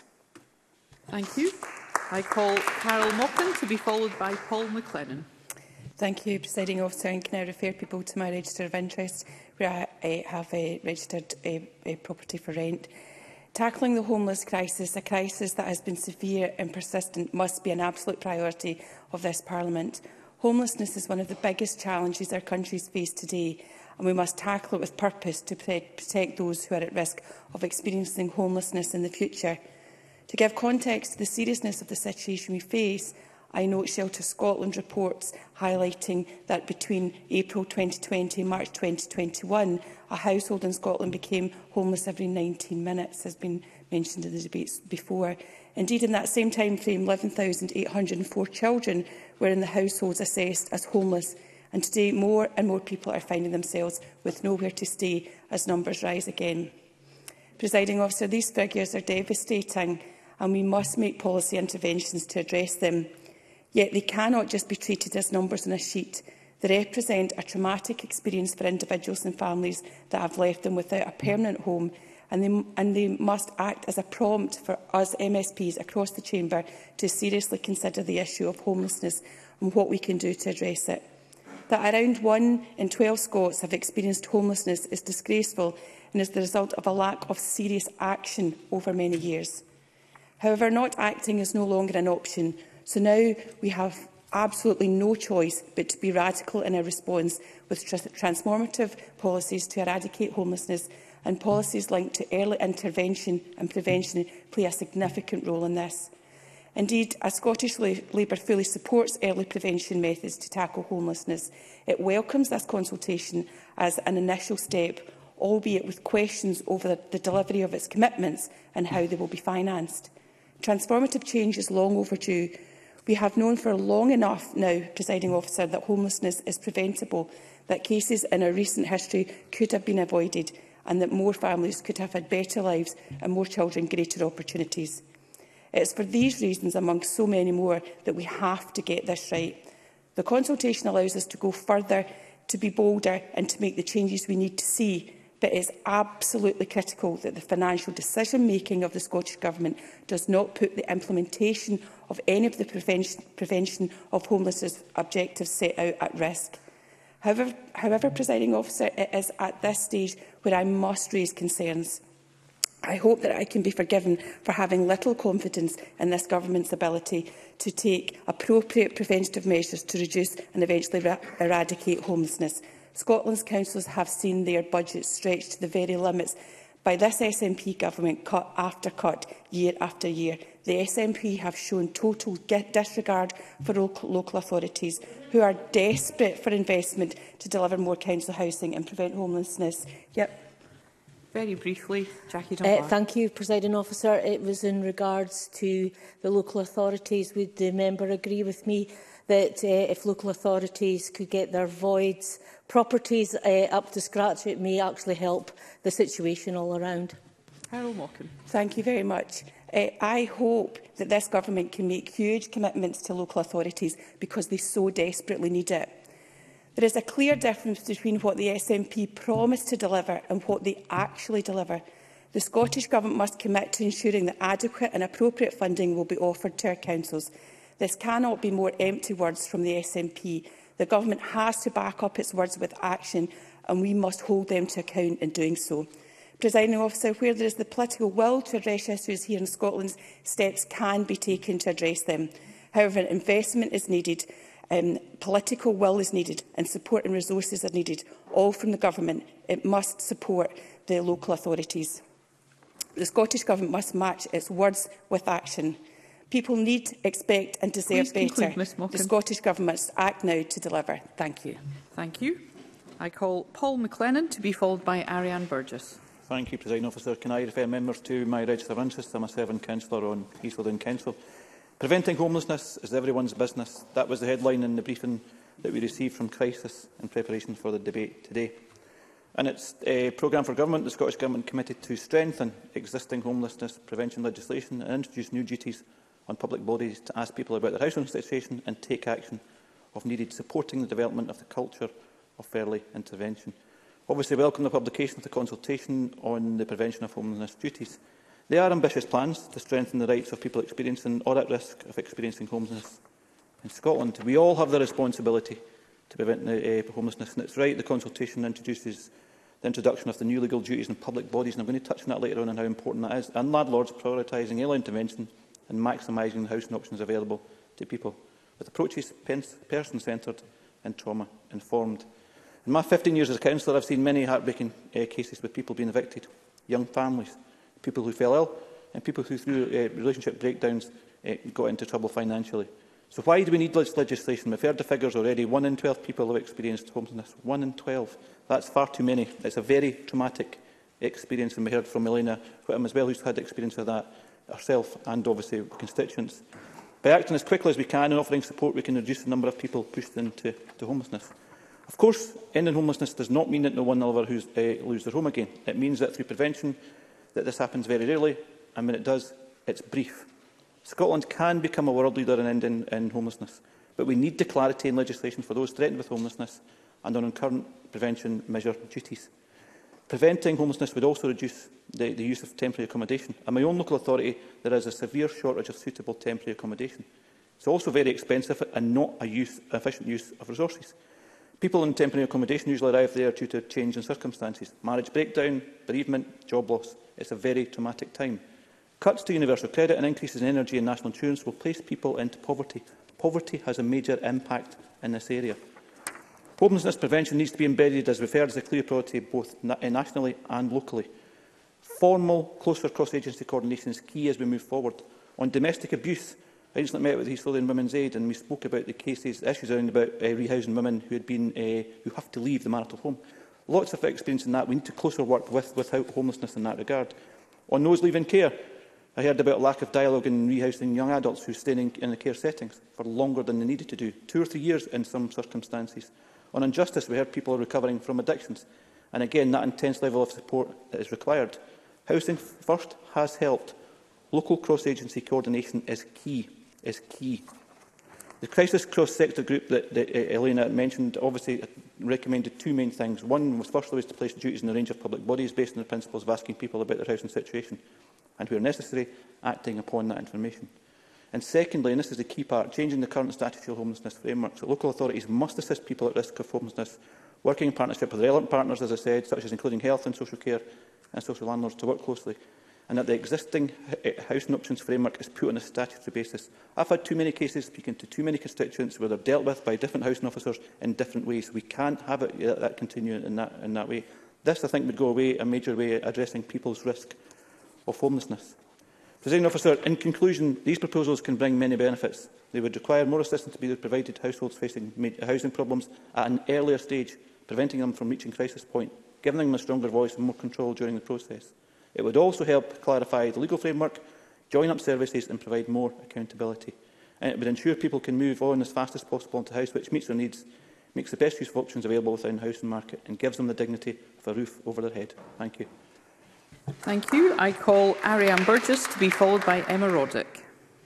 Thank you. I call Carol Mockin to be followed by Paul McLennan. Thank you, Presiding Officer. And can I refer people to my register of interest, where I have registered a property for rent. Tackling the homeless crisis, a crisis that has been severe and persistent, must be an absolute priority of this Parliament. Homelessness is one of the biggest challenges our countries face today, and we must tackle it with purpose to protect those who are at risk of experiencing homelessness in the future. To give context to the seriousness of the situation we face, I note Shelter Scotland reports highlighting that between April 2020 and March 2021, a household in Scotland became homeless every 19 minutes, has been mentioned in the debates before. Indeed, in that same time frame, 11,804 children were in the households assessed as homeless, and today more and more people are finding themselves with nowhere to stay as numbers rise again. Presiding Officer, these figures are devastating, and we must make policy interventions to address them. Yet they cannot just be treated as numbers on a sheet. They represent a traumatic experience for individuals and families that have left them without a permanent home, and they must act as a prompt for us MSPs across the chamber to seriously consider the issue of homelessness and what we can do to address it. That around 1 in 12 Scots have experienced homelessness is disgraceful and is the result of a lack of serious action over many years. However, not acting is no longer an option, so now we have absolutely no choice but to be radical in our response with transformative policies to eradicate homelessness, and policies linked to early intervention and prevention play a significant role in this. Indeed, as Scottish Labour fully supports early prevention methods to tackle homelessness, it welcomes this consultation as an initial step, albeit with questions over the delivery of its commitments and how they will be financed. Transformative change is long overdue. We have known for long enough now, Presiding Officer, that homelessness is preventable, that cases in our recent history could have been avoided, and that more families could have had better lives and more children greater opportunities. It is for these reasons, amongst so many more, that we have to get this right. The consultation allows us to go further, to be bolder and to make the changes we need to see, but it is absolutely critical that the financial decision-making of the Scottish Government does not put the implementation of any of the prevention of homelessness objectives set out at risk. However, Presiding Officer, it is at this stage where I must raise concerns. I hope that I can be forgiven for having little confidence in this Government's ability to take appropriate preventative measures to reduce and eventually eradicate homelessness. Scotland's councillors have seen their budgets stretched to the very limits by this SNP government, cut after cut, year after year. The SNP have shown total disregard for local authorities who are desperate for investment to deliver more council housing and prevent homelessness. Yep. Very briefly, Jackie Dunbar. Thank you, Presiding Officer. It was in regards to the local authorities. Would the member agree with me that if local authorities could get their voids properties up to scratch, it may actually help the situation all around? Harold Mockin. Thank you very much. I hope that this Government can make huge commitments to local authorities because they so desperately need it. There is a clear difference between what the SNP promised to deliver and what they actually deliver. The Scottish Government must commit to ensuring that adequate and appropriate funding will be offered to our councils. This cannot be more empty words from the SNP. The Government has to back up its words with action, and we must hold them to account in doing so. Presiding Officer, where there is the political will to address issues here in Scotland, steps can be taken to address them. However, investment is needed, political will is needed, and support and resources are needed, all from the Government. It must support the local authorities. The Scottish Government must match its words with action. People need, expect and deserve better. The Scottish Government must act now to deliver. Thank you. Thank you. I call Paul McLennan to be followed by Ariane Burgess. Thank you, Presiding Officer. Can I refer members to my register of interest? I'm a serving councillor on East Lothian Council. Preventing homelessness is everyone's business. That was the headline in the briefing that we received from Crisis in preparation for the debate today. And its programme for government, the Scottish Government committed to strengthen existing homelessness prevention legislation and introduce new duties on public bodies to ask people about their housing situation and take action, if needed, supporting the development of the culture of early intervention. Obviously welcome the publication of the consultation on the prevention of homelessness duties. They are ambitious plans to strengthen the rights of people experiencing or at risk of experiencing homelessness in Scotland. We all have the responsibility to prevent homelessness, and it's right the consultation introduces the introduction of the new legal duties in public bodies, and I'm going to touch on that later on and how important that is, and landlords prioritising early intervention and maximising the housing options available to people, with approaches person-centred and trauma-informed. In my 15 years as a councillor, I've seen many heartbreaking cases with people being evicted, young families, people who fell ill, and people who, through relationship breakdowns, got into trouble financially. So why do we need this legislation? We've heard the figures already. 1 in 12 people have experienced homelessness. 1 in 12. That's far too many. It's a very traumatic experience, and we heard from Elena Whittam as well, who's had experience of that herself, and obviously with By acting as quickly as we can and offering support, we can reduce the number of people pushed into homelessness. Of course, ending homelessness does not mean that no one will ever lose their home again. It means that through prevention, that this happens very rarely, and when it does, it's brief. Scotland can become a world leader in ending homelessness, but we need the clarity in legislation for those threatened with homelessness and on current prevention measure duties. Preventing homelessness would also reduce the use of temporary accommodation. In my own local authority, there is a severe shortage of suitable temporary accommodation. It's also very expensive and not efficient use of resources. People in temporary accommodation usually arrive there due to change in circumstances, marriage breakdown, bereavement, job loss. It's a very traumatic time. Cuts to universal credit and increases in energy and national insurance will place people into poverty. Poverty has a major impact in this area. Homelessness prevention needs to be embedded, as we've heard, as a clear priority both nationally and locally. Formal, closer cross-agency coordination is key as we move forward. On domestic abuse, I recently met with East Lothian Women's Aid, and we spoke about the issues around about rehousing women who have to leave the marital home. Lots of experience in that. We need to closer work with homelessness in that regard. On those leaving care, I heard about a lack of dialogue in rehousing young adults who stay in the care settings for longer than they needed to do, 2 or 3 years in some circumstances. On injustice, we heard people are recovering from addictions, and again, that intense level of support is required. Housing First has helped. Local cross-agency coordination is key. The crisis cross-sector group that Elena mentioned obviously recommended 2 main things. One was firstly to place duties in a range of public bodies based on the principles of asking people about their housing situation, and where necessary, acting upon that information. And secondly, and this is the key part, changing the current statutory homelessness framework. So local authorities must assist people at risk of homelessness, working in partnership with relevant partners, as I said, such as including health and social care and social landlords, to work closely, and that the existing housing options framework is put on a statutory basis. I've had too many cases speaking to too many constituents where they're dealt with by different housing officers in different ways. We can't have it that continue in that way. This, I think, would go away a major way at addressing people's risk of homelessness. Presiding Officer, in conclusion, these proposals can bring many benefits. They would require more assistance to be provided to households facing housing problems at an earlier stage, preventing them from reaching crisis point, giving them a stronger voice and more control during the process. It would also help clarify the legal framework, join up services and provide more accountability. And it would ensure people can move on as fast as possible into a house which meets their needs, makes the best use of options available within the housing market and gives them the dignity of a roof over their head. Thank you. Thank you. I call Ariane Burgess to be followed by Emma Roddick.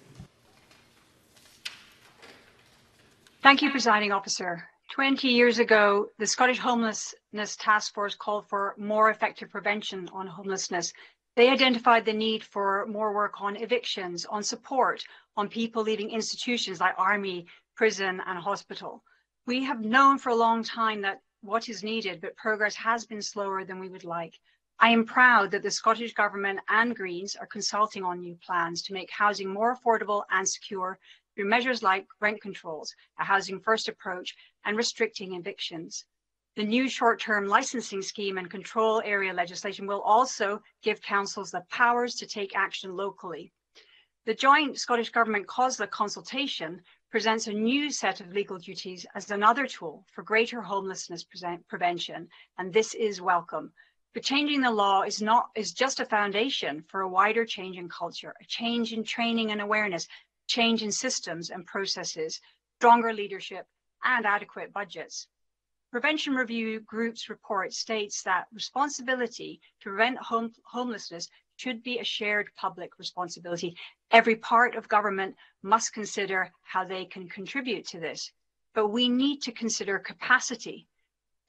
Thank you, Presiding Officer. 20 years ago, the Scottish Homelessness Task Force called for more effective prevention on homelessness. They identified the need for more work on evictions, on support, on people leaving institutions like army, prison and hospital. We have known for a long time that what is needed, but progress has been slower than we would like. I am proud that the Scottish Government and Greens are consulting on new plans to make housing more affordable and secure through measures like rent controls, a housing first approach, and restricting evictions. The new short-term licensing scheme and control area legislation will also give councils the powers to take action locally. The joint Scottish Government COSLA consultation presents a new set of legal duties as another tool for greater homelessness prevention, and this is welcome. But changing the law is just a foundation for a wider change in culture, a change in training and awareness, change in systems and processes, stronger leadership, and adequate budgets. Prevention Review Group's report states that responsibility to prevent homelessness should be a shared public responsibility. Every part of government must consider how they can contribute to this. But we need to consider capacity.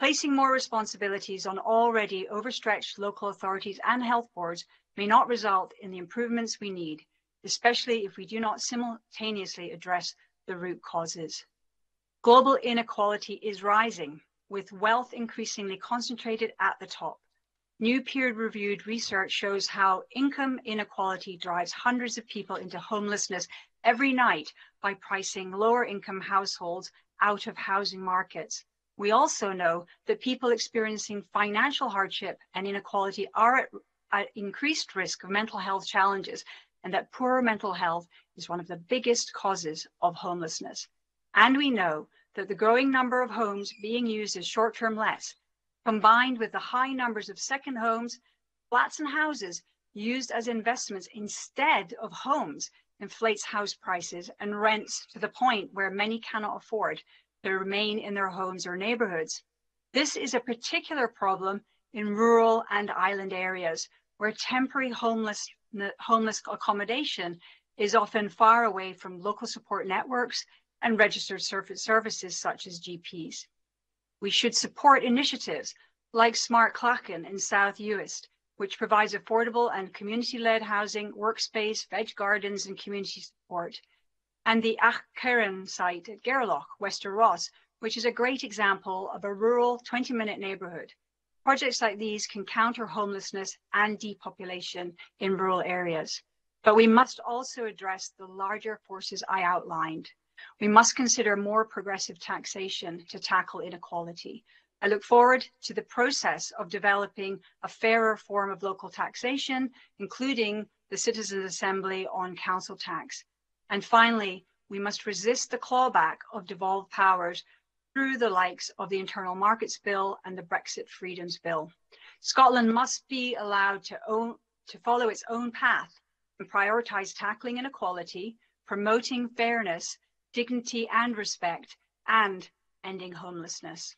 Placing more responsibilities on already overstretched local authorities and health boards may not result in the improvements we need, especially if we do not simultaneously address the root causes. Global inequality is rising, with wealth increasingly concentrated at the top. New peer-reviewed research shows how income inequality drives hundreds of people into homelessness every night by pricing lower-income households out of housing markets. We also know that people experiencing financial hardship and inequality are at increased risk of mental health challenges, and that poor mental health is one of the biggest causes of homelessness. And we know that the growing number of homes being used as short-term lets, combined with the high numbers of second homes, flats and houses used as investments instead of homes, inflates house prices and rents to the point where many cannot afford to remain in their homes or neighbourhoods. This is a particular problem in rural and island areas, where temporary homeless accommodation is often far away from local support networks and registered services such as GPs. We should support initiatives like Smart Clachan in South Uist, which provides affordable and community-led housing, workspace, veg gardens and community support, and the Achcairn site at Gairloch, Wester Ross, which is a great example of a rural 20-minute neighbourhood. Projects like these can counter homelessness and depopulation in rural areas. But we must also address the larger forces I outlined. We must consider more progressive taxation to tackle inequality. I look forward to the process of developing a fairer form of local taxation, including the Citizens' Assembly on council tax. And finally, we must resist the clawback of devolved powers through the likes of the Internal Markets Bill and the Brexit Freedoms Bill. Scotland must be allowed to follow its own path and prioritise tackling inequality, promoting fairness, dignity and respect, and ending homelessness.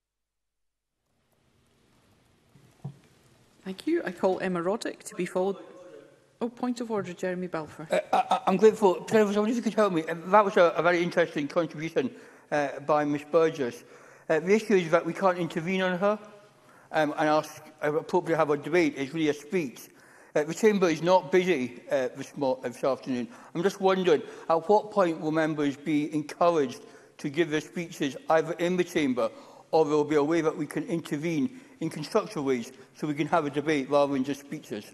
Thank you. I call Emma Roddick to be followed. Oh, point of order, Jeremy Balfour. I'm grateful. I wonder if you could help me. That was a very interesting contribution by Ms Burgess. The issue is that we can't intervene on her and ask appropriately have a debate. It's really a speech. The Chamber is not busy this afternoon. I'm just wondering, at what point will members be encouraged to give their speeches either in the Chamber or there will be a way that we can intervene in constructive ways so we can have a debate rather than just speeches?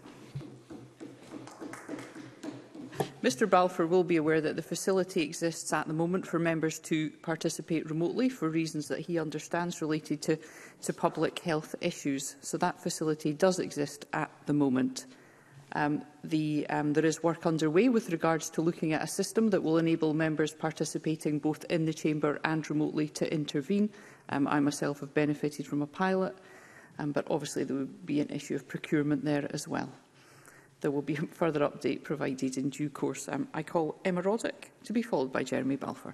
Mr Balfour will be aware that the facility exists at the moment for members to participate remotely for reasons that he understands related to public health issues. So that facility does exist at the moment. There is work underway with regards to looking at a system that will enable members participating both in the chamber and remotely to intervene. I myself have benefited from a pilot, but obviously there would be an issue of procurement there as well. There will be a further update provided in due course. I call Emma Roddick to be followed by Jeremy Balfour.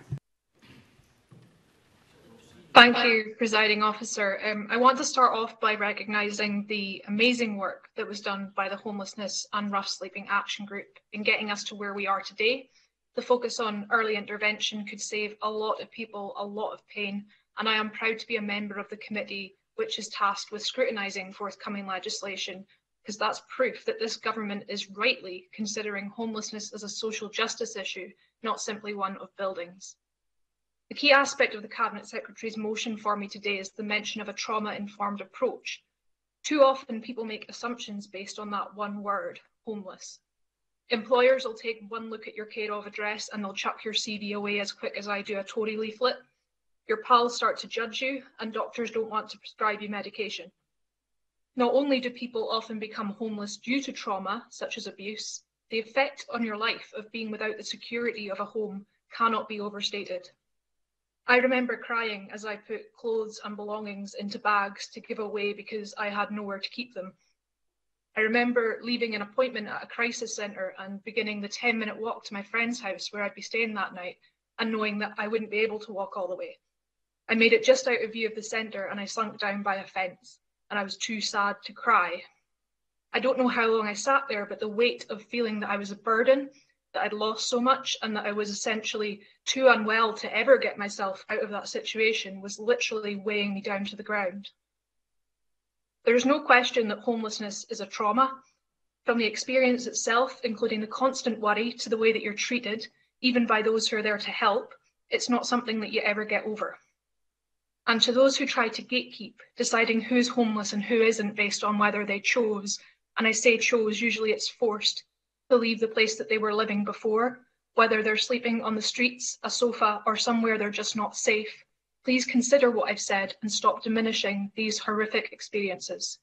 Thank you, Presiding Officer. I want to start off by recognising the amazing work that was done by the Homelessness and Rough Sleeping Action Group in getting us to where we are today. The focus on early intervention could save a lot of people a lot of pain, and I am proud to be a member of the committee which is tasked with scrutinising forthcoming legislation, because that's proof that this government is rightly considering homelessness as a social justice issue, not simply one of buildings. The key aspect of the Cabinet Secretary's motion for me today is the mention of a trauma-informed approach. Too often people make assumptions based on that one word, homeless. Employers will take one look at your care of address and they'll chuck your CV away as quick as I do a Tory leaflet. Your pals start to judge you and doctors don't want to prescribe you medication. Not only do people often become homeless due to trauma, such as abuse, the effect on your life of being without the security of a home cannot be overstated. I remember crying as I put clothes and belongings into bags to give away because I had nowhere to keep them. I remember leaving an appointment at a crisis centre and beginning the 10-minute walk to my friend's house where I'd be staying that night and knowing that I wouldn't be able to walk all the way. I made it just out of view of the centre and I sunk down by a fence. And I was too sad to cry. I don't know how long I sat there, but the weight of feeling that I was a burden that I'd lost so much and that I was essentially too unwell to ever get myself out of that situation was literally weighing me down to the ground. There is no question that homelessness is a trauma. From the experience itself, including the constant worry, to the way that you're treated, even by those who are there to help, it's not something that you ever get over. And to those who try to gatekeep, deciding who's homeless and who isn't based on whether they chose, and I say chose, usually it's forced, to leave the place that they were living before, whether they're sleeping on the streets, a sofa, or somewhere they're just not safe, please consider what I've said and stop diminishing these horrific experiences.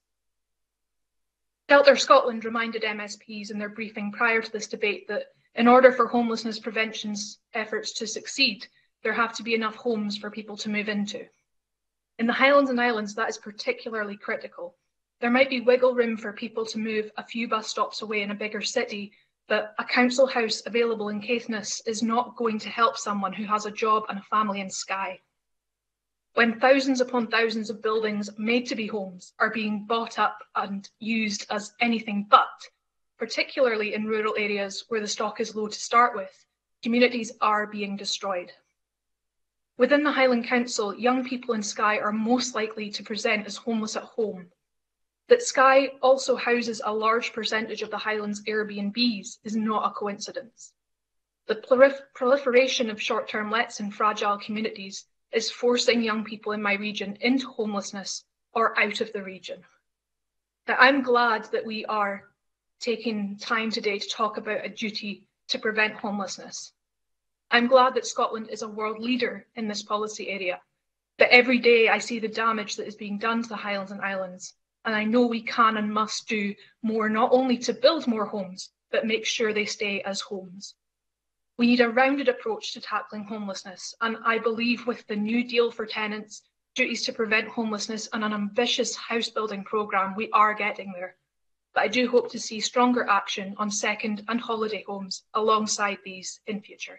Shelter Scotland reminded MSPs in their briefing prior to this debate that in order for homelessness prevention efforts to succeed, there have to be enough homes for people to move into. In the Highlands and Islands, that is particularly critical. There might be wiggle room for people to move a few bus stops away in a bigger city, but a council house available in Caithness is not going to help someone who has a job and a family in Skye. When thousands upon thousands of buildings made to be homes are being bought up and used as anything but, particularly in rural areas where the stock is low to start with, communities are being destroyed. Within the Highland Council, young people in Skye are most likely to present as homeless at home. That Skye also houses a large percentage of the Highlands Airbnbs is not a coincidence. The proliferation of short-term lets in fragile communities is forcing young people in my region into homelessness or out of the region. Now, I'm glad that we are taking time today to talk about a duty to prevent homelessness. I'm glad that Scotland is a world leader in this policy area, but every day I see the damage that is being done to the Highlands and Islands, and I know we can and must do more, not only to build more homes, but make sure they stay as homes. We need a rounded approach to tackling homelessness, and I believe with the new deal for tenants, duties to prevent homelessness and an ambitious house building programme, we are getting there. But I do hope to see stronger action on second and holiday homes alongside these in future.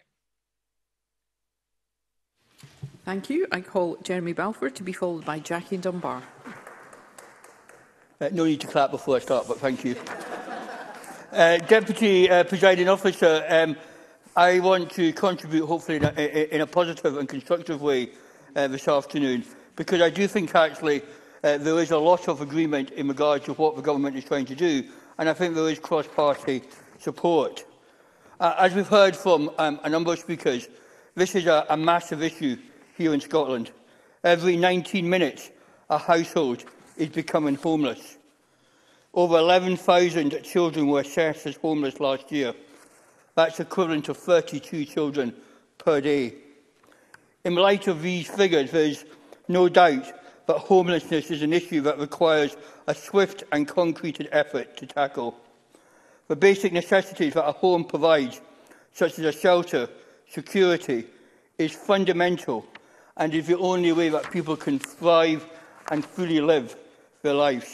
Thank you. I call Jeremy Balfour to be followed by Jackie Dunbar. No need to clap before I start, but thank you. Deputy Presiding Officer, I want to contribute, hopefully, in a positive and constructive way this afternoon, because I do think, actually, there is a lot of agreement in regard to what the government is trying to do, and I think there is cross-party support. As we've heard from a number of speakers, this is a massive issue here in Scotland. Every 19 minutes, a household is becoming homeless. Over 11,000 children were assessed as homeless last year. That's equivalent to 32 children per day. In light of these figures, there is no doubt that homelessness is an issue that requires a swift and concrete effort to tackle. The basic necessities that a home provides, such as a shelter, security, is fundamental and is the only way that people can thrive and fully live their lives.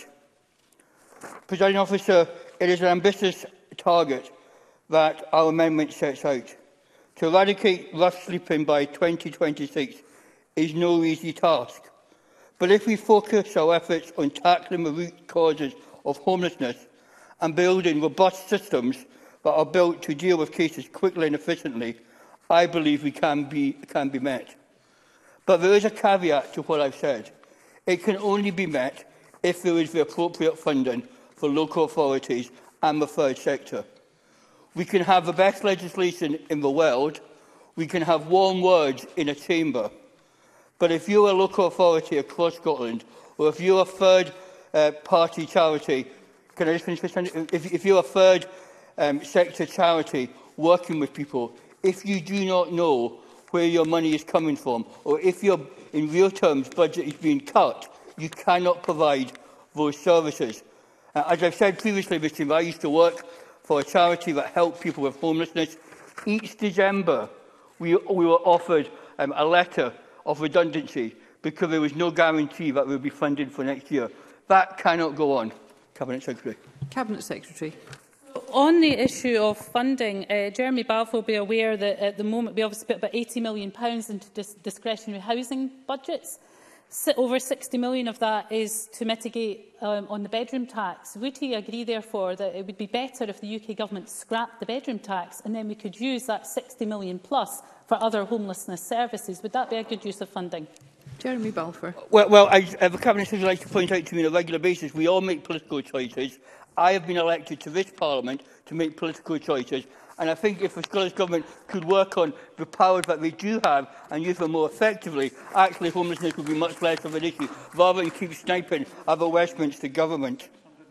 Presiding Officer, it is an ambitious target that our amendment sets out. To eradicate rough sleeping by 2026 is no easy task. But if we focus our efforts on tackling the root causes of homelessness and building robust systems that are built to deal with cases quickly and efficiently, I believe we can be met. But there is a caveat to what I've said. It can only be met if there is the appropriate funding for local authorities and the third sector. We can have the best legislation in the world, we can have warm words in a chamber, but if you're a local authority across Scotland, or if you're a third-party charity, can I just finish this? If you're a third sector charity working with people, if you do not know where your money is coming from, or if your, in real terms, budget is being cut, you cannot provide those services. As I've said previously, Mr. Chamber, I used to work for a charity that helped people with homelessness. Each December, we were offered a letter of redundancy because there was no guarantee that we would be funded for next year. That cannot go on. Cabinet Secretary. Cabinet Secretary. On the issue of funding, Jeremy Balfour will be aware that at the moment we obviously put about £80 million into discretionary housing budgets. Over 60 million of that is to mitigate on the bedroom tax. Would he agree, therefore, that it would be better if the UK Government scrapped the bedroom tax and then we could use that 60 million plus for other homelessness services? Would that be a good use of funding? Jeremy Balfour. Well, as the Cabinet Secretary likes to point out to me on a regular basis, we all make political choices. I have been elected to this Parliament to make political choices, and I think if the Scottish Government could work on the powers that they do have and use them more effectively, actually homelessness would be much less of an issue, rather than keep sniping at the Westminster Government.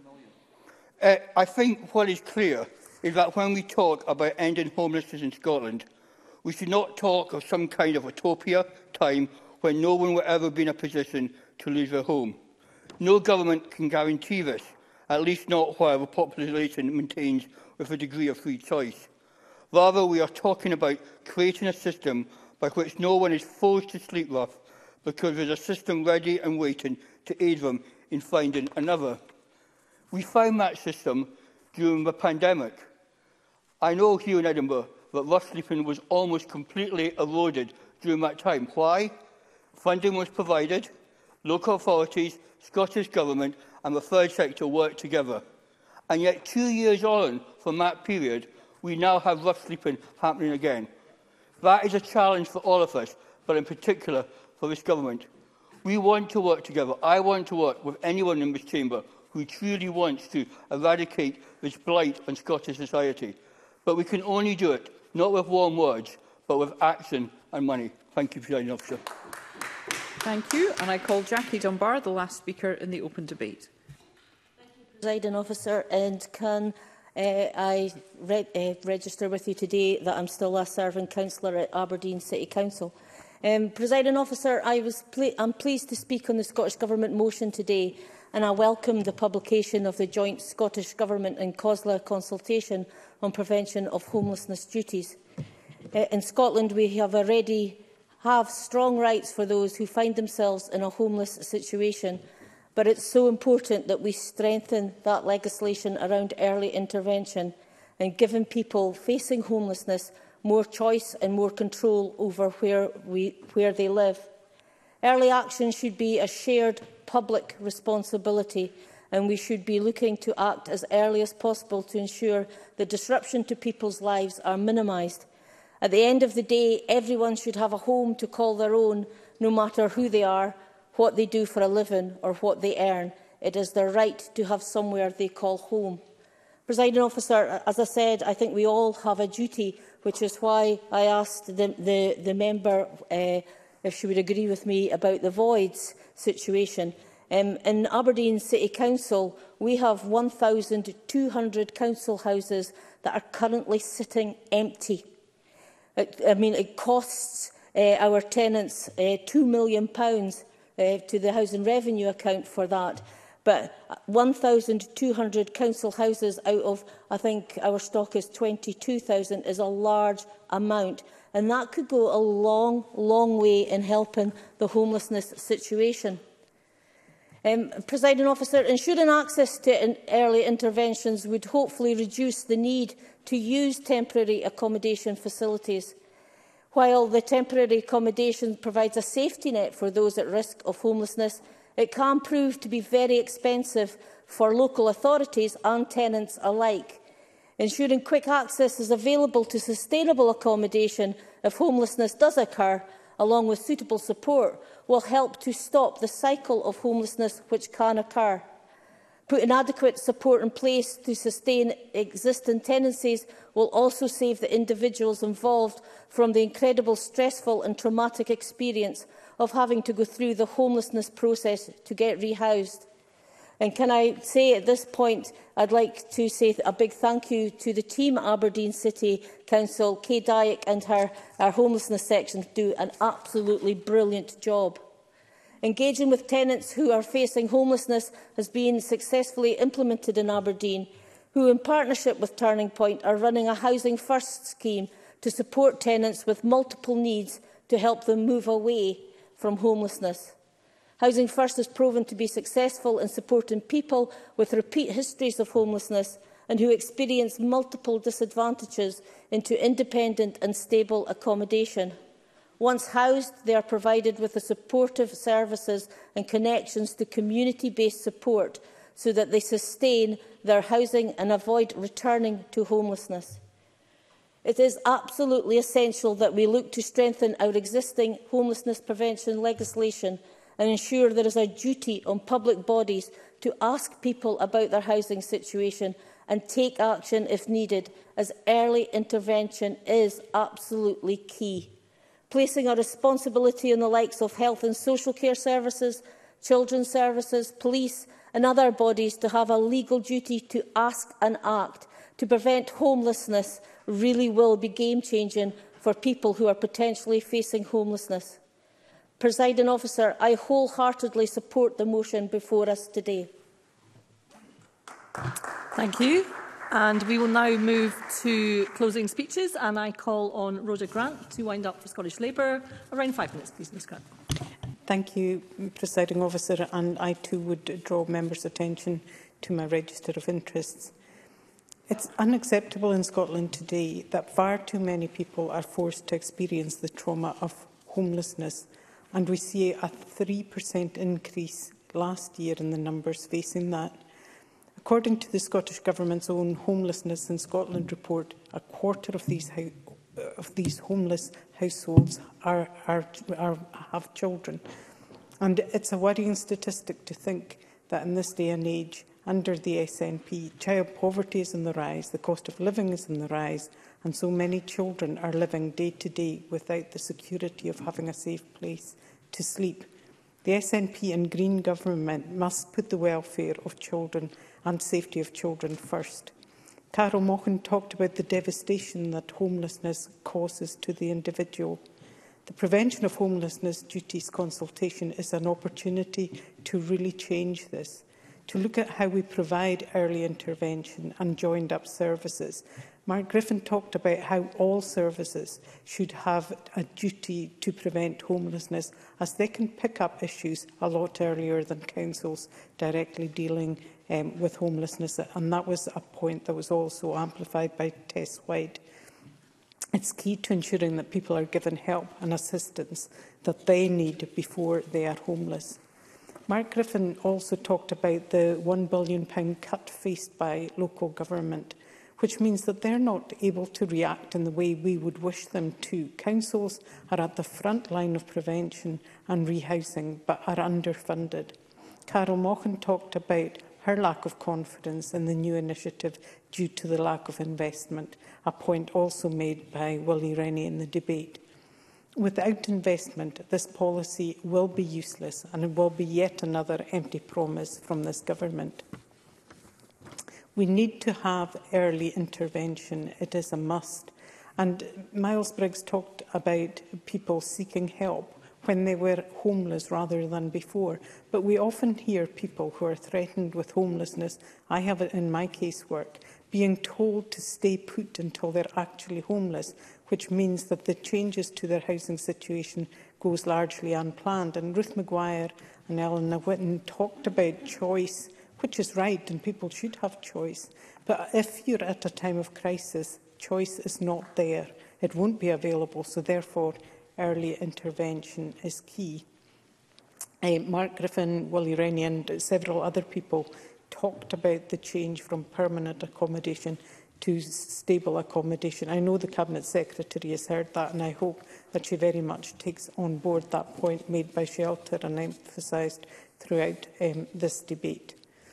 I think what is clear is that when we talk about ending homelessness in Scotland, we should not talk of some kind of utopia time when no one will ever be in a position to lose their home. No government can guarantee this, at least not while the population maintains with a degree of free choice. Rather, we are talking about creating a system by which no one is forced to sleep rough because there is a system ready and waiting to aid them in finding another. We found that system during the pandemic. I know here in Edinburgh that rough sleeping was almost completely eroded during that time. Why? Funding was provided, local authorities, Scottish Government and the third sector worked together. And yet 2 years on from that period, we now have rough sleeping happening again. That is a challenge for all of us, but in particular for this Government. We want to work together. I want to work with anyone in this chamber who truly wants to eradicate this blight on Scottish society. But we can only do it, not with warm words, but with action and money. Thank you, Presiding Officer. Thank you. And I call Jackie Dunbar, the last speaker in the open debate. Thank you, Presiding Officer. And can I register with you today that I'm still a serving councillor at Aberdeen City Council. Presiding Officer, I'm pleased to speak on the Scottish Government motion today, and I welcome the publication of the joint Scottish Government and COSLA consultation on prevention of homelessness duties. In Scotland, we already have strong rights for those who find themselves in a homeless situation, but it's so important that we strengthen that legislation around early intervention and giving people facing homelessness more choice and more control over where they live. Early action should be a shared public responsibility, and we should be looking to act as early as possible to ensure the disruption to people's lives are minimised. At the end of the day, everyone should have a home to call their own, no matter who they are, what they do for a living or what they earn. It is their right to have somewhere they call home. Presiding Officer, as I said, I think we all have a duty, which is why I asked the member if she would agree with me about the voids situation. In Aberdeen City Council, we have 1,200 council houses that are currently sitting empty. It costs our tenants £2 million to the housing revenue account for that. But 1,200 council houses out of, I think, our stock is 22,000 is a large amount. And that could go a long, long way in helping the homelessness situation. Presiding Officer, ensuring access to early interventions would hopefully reduce the need to use temporary accommodation facilities. While the temporary accommodation provides a safety net for those at risk of homelessness, it can prove to be very expensive for local authorities and tenants alike. Ensuring quick access is available to sustainable accommodation if homelessness does occur, along with suitable support, will help to stop the cycle of homelessness which can occur. Putting adequate support in place to sustain existing tenancies will also save the individuals involved from the incredible stressful and traumatic experience of having to go through the homelessness process to get rehoused. And can I say at this point, I'd like to say a big thank you to the team at Aberdeen City Council. Kay Dyke and her homelessness section do an absolutely brilliant job. Engaging with tenants who are facing homelessness has been successfully implemented in Aberdeen, who in partnership with Turning Point are running a Housing First scheme to support tenants with multiple needs to help them move away from homelessness. Housing First has proven to be successful in supporting people with repeat histories of homelessness and who experience multiple disadvantages into independent and stable accommodation. Once housed, they are provided with the supportive services and connections to community-based support so that they sustain their housing and avoid returning to homelessness. It is absolutely essential that we look to strengthen our existing homelessness prevention legislation and ensure there is a duty on public bodies to ask people about their housing situation and take action if needed, as early intervention is absolutely key. Placing a responsibility on the likes of health and social care services, children's services, police and other bodies to have a legal duty to ask and act to prevent homelessness really will be game-changing for people who are potentially facing homelessness. Presiding Officer, I wholeheartedly support the motion before us today. Thank you. And we will now move to closing speeches, and I call on Rhoda Grant to wind up for Scottish Labour. Around 5 minutes, please, Ms Grant. Thank you, Presiding Officer, and I too would draw members' attention to my register of interests. It's unacceptable in Scotland today that far too many people are forced to experience the trauma of homelessness, and we see a 3% increase last year in the numbers facing that. According to the Scottish Government's own Homelessness in Scotland report, a quarter of these homeless households have children. And it's a worrying statistic to think that in this day and age, under the SNP, child poverty is on the rise, the cost of living is on the rise, and so many children are living day to day without the security of having a safe place to sleep. The SNP and Green Government must put the welfare of children and safety of children first. Carol Mochan talked about the devastation that homelessness causes to the individual. The Prevention of Homelessness Duties consultation is an opportunity to really change this, to look at how we provide early intervention and joined-up services. Mark Griffin talked about how all services should have a duty to prevent homelessness, as they can pick up issues a lot earlier than councils directly dealing with homelessness, and that was a point that was also amplified by Tess White. It's key to ensuring that people are given help and assistance that they need before they are homeless. Mark Griffin also talked about the £1 billion cut faced by local government, which means that they're not able to react in the way we would wish them to. Councils are at the front line of prevention and rehousing, but are underfunded. Carol Mochan talked about her lack of confidence in the new initiative due to the lack of investment, a point also made by Willie Rennie in the debate. Without investment, this policy will be useless, and it will be yet another empty promise from this government. We need to have early intervention. It is a must. And Miles Briggs talked about people seeking help when they were homeless rather than before. But we often hear people who are threatened with homelessness, I have it in my casework, being told to stay put until they're actually homeless, which means that the changes to their housing situation goes largely unplanned. And Ruth Maguire and Eleanor Whitten talked about choice, which is right, and people should have choice. But if you're at a time of crisis, choice is not there. It won't be available, so therefore early intervention is key. Mark Griffin, Willie Rennie and several other people talked about the change from permanent accommodation to stable accommodation. I know the Cabinet Secretary has heard that, and I hope that she very much takes on board that point made by Shelter and emphasised throughout this debate.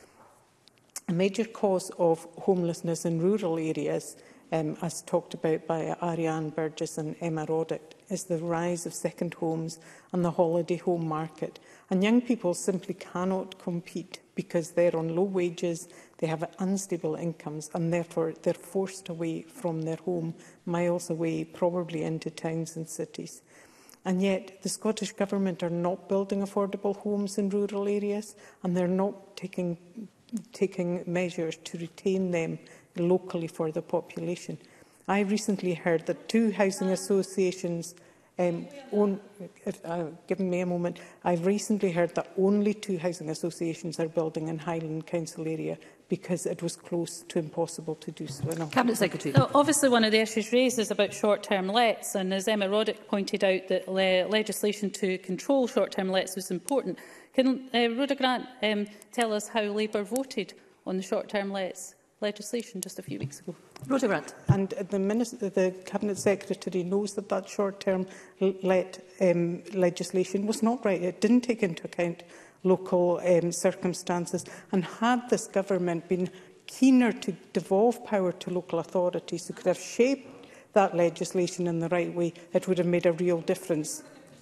A major cause of homelessness in rural areas, as talked about by Ariane Burgess and Emma Roddick, is the rise of second homes and the holiday home market. And young people simply cannot compete because they're on low wages, they have unstable incomes, and therefore they're forced away from their home, miles away, probably into towns and cities. And yet the Scottish Government are not building affordable homes in rural areas, and they're not taking measures to retain them locally for the population. I recently heard that 2 housing associations Given me a moment, I've recently heard that only 2 housing associations are building in Highland Council area because it was close to impossible to do so. Cabinet Secretary. So obviously, one of the issues raised is about short-term lets, and as Emma Roddick pointed out, that legislation to control short-term lets was important. Can Rhoda Grant tell us how Labour voted on the short-term lets legislation just a few weeks ago? Rhoda Grant. And the Cabinet Secretary knows that that short-term let legislation was not right. It didn't take into account local circumstances. And had this government been keener to devolve power to local authorities who could have shaped that legislation in the right way, it would have made a real difference.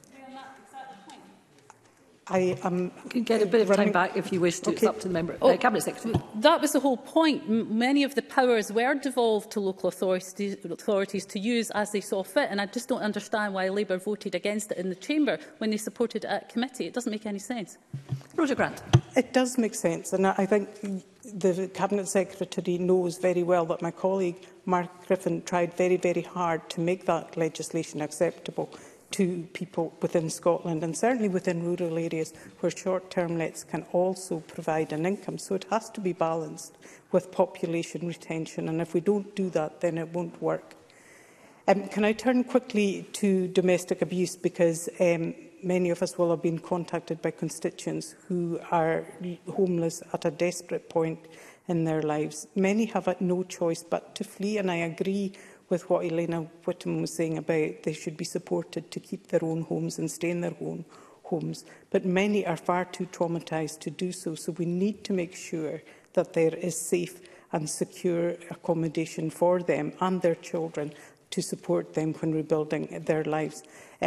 I can get a bit of time back if you wish to. Okay. It's up to the member. Cabinet Secretary. That was the whole point. Many of the powers were devolved to local authorities to use as they saw fit, and I just don't understand why Labour voted against it in the Chamber when they supported it at committee. It doesn't make any sense. Rhoda Grant. It does make sense, and I think the Cabinet Secretary knows very well that my colleague Mark Griffin tried very, very hard to make that legislation acceptable to people within Scotland, and certainly within rural areas where short-term lets can also provide an income. So it has to be balanced with population retention, and if we don't do that, then it won't work. Can I turn quickly to domestic abuse, because many of us will have been contacted by constituents who are homeless at a desperate point in their lives. Many have no choice but to flee, and I agree with what Elena Whittam was saying about they should be supported to keep their own homes and stay in their own homes. But many are far too traumatised to do so, so we need to make sure that there is safe and secure accommodation for them and their children to support them when rebuilding their lives.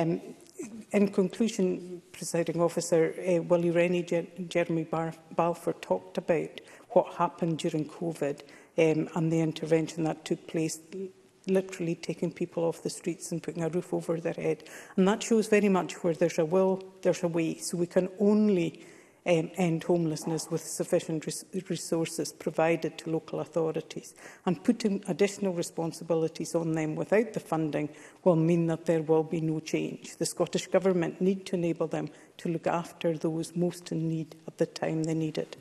In conclusion, Presiding Officer, Willie Rennie, Jeremy Balfour talked about what happened during COVID and the intervention that took place, literally taking people off the streets and putting a roof over their head. And that shows very much where there's a will, there's a way. So we can only end homelessness with sufficient resources provided to local authorities. And putting additional responsibilities on them without the funding will mean that there will be no change. The Scottish Government need to enable them to look after those most in need at the time they need it.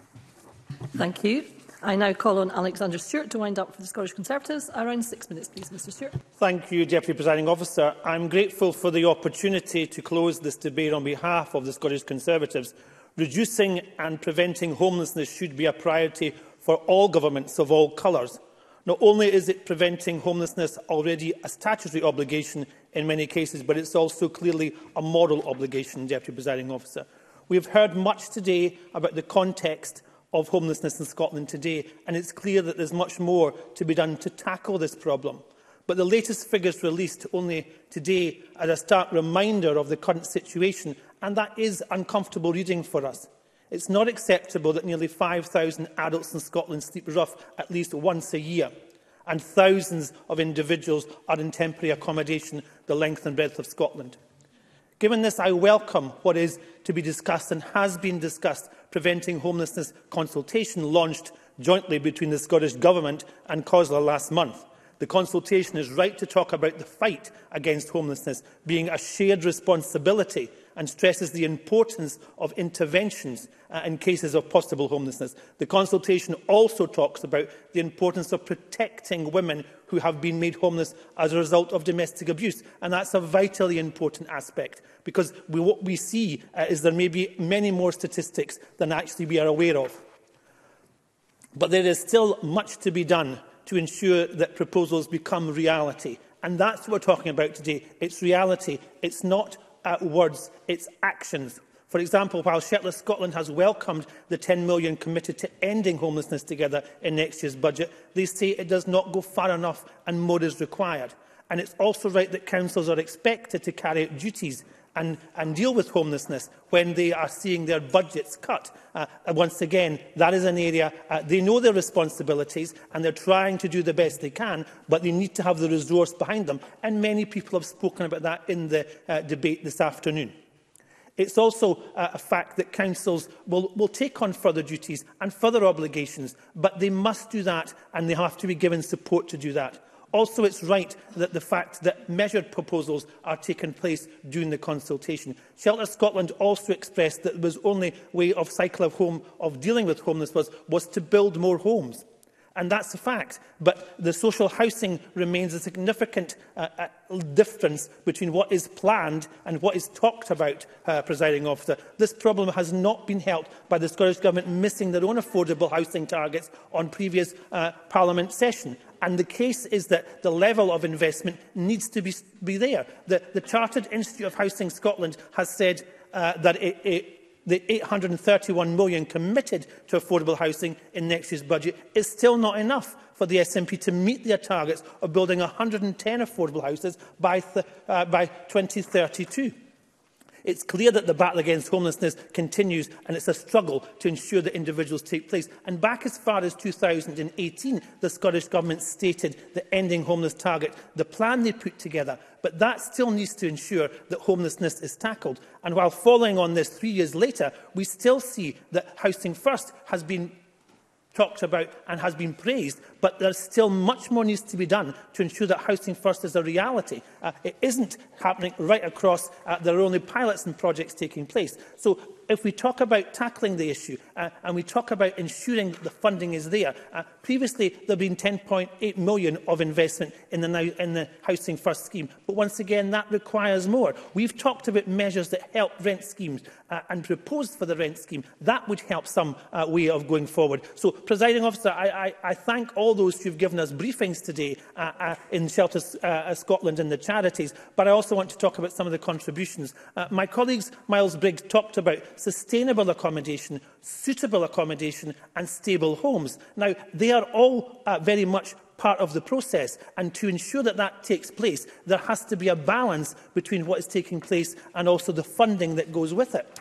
Thank you. I now call on Alexander Stewart to wind up for the Scottish Conservatives. Around 6 minutes, please, Mr Stewart. Thank you, Deputy Presiding Officer. I am grateful for the opportunity to close this debate on behalf of the Scottish Conservatives. Reducing and preventing homelessness should be a priority for all governments of all colours. Not only is it preventing homelessness already a statutory obligation in many cases, but it's also clearly a moral obligation, Deputy Presiding Officer. We have heard much today about the context of homelessness in Scotland today, and it's clear that there's much more to be done to tackle this problem. But the latest figures released only today are a stark reminder of the current situation, and that is uncomfortable reading for us. It's not acceptable that nearly 5,000 adults in Scotland sleep rough at least once a year, and thousands of individuals are in temporary accommodation the length and breadth of Scotland. Given this, I welcome what is to be discussed and has been discussed, Preventing Homelessness consultation launched jointly between the Scottish Government and COSLA last month. The consultation is right to talk about the fight against homelessness being a shared responsibility and stresses the importance of interventions in cases of possible homelessness. The consultation also talks about the importance of protecting women who have been made homeless as a result of domestic abuse, and that's a vitally important aspect, because what we see is there may be many more statistics than actually we are aware of. But there is still much to be done to ensure that proposals become reality, and that's what we're talking about today. It's reality. It's not words, it's actions. For example, while Shetland Scotland has welcomed the £10 million committed to ending homelessness together in next year's budget, they say it does not go far enough and more is required. And it's also right that councils are expected to carry out duties and deal with homelessness when they are seeing their budgets cut. Once again, that is an area, they know their responsibilities and they're trying to do the best they can, but they need to have the resource behind them. And many people have spoken about that in the debate this afternoon. It's also a fact that councils will take on further duties and further obligations, but they must do that and they have to be given support to do that. Also, it's right that the fact that measured proposals are taking place during the consultation. Shelter Scotland also expressed that there was only way of dealing with homelessness was to build more homes. And that's a fact. But the social housing remains a significant difference between what is planned and what is talked about, presiding officer. This problem has not been helped by the Scottish Government missing their own affordable housing targets on previous Parliament session. And the case is that the level of investment needs to be there. The Chartered Institute of Housing Scotland has said that the £831 million committed to affordable housing in next year's budget is still not enough for the SNP to meet their targets of building 110 affordable houses by 2032. It's clear that the battle against homelessness continues, and it's a struggle to ensure that individuals take place. And back as far as 2018, the Scottish Government stated the Ending Homeless target, the plan they put together. But that still needs to ensure that homelessness is tackled. And while following on this 3 years later, we still see that Housing First has been talked about and has been praised, but there's still much more needs to be done to ensure that Housing First is a reality. It isn't happening right across. There are only pilots and projects taking place. So if we talk about tackling the issue and we talk about ensuring that the funding is there, previously there have been £10.8 million of investment in the Housing First scheme. But once again, that requires more. We've talked about measures that help rent schemes and proposed for the rent scheme. That would help some way of going forward. So, Presiding Officer, I thank all those who have given us briefings today in Shelter Scotland and the charities, but I also want to talk about some of the contributions. My colleagues Miles Briggs talked about sustainable accommodation, suitable accommodation and stable homes. Now, they are all very much part of the process, and to ensure that that takes place, there has to be a balance between what is taking place and also the funding that goes with it.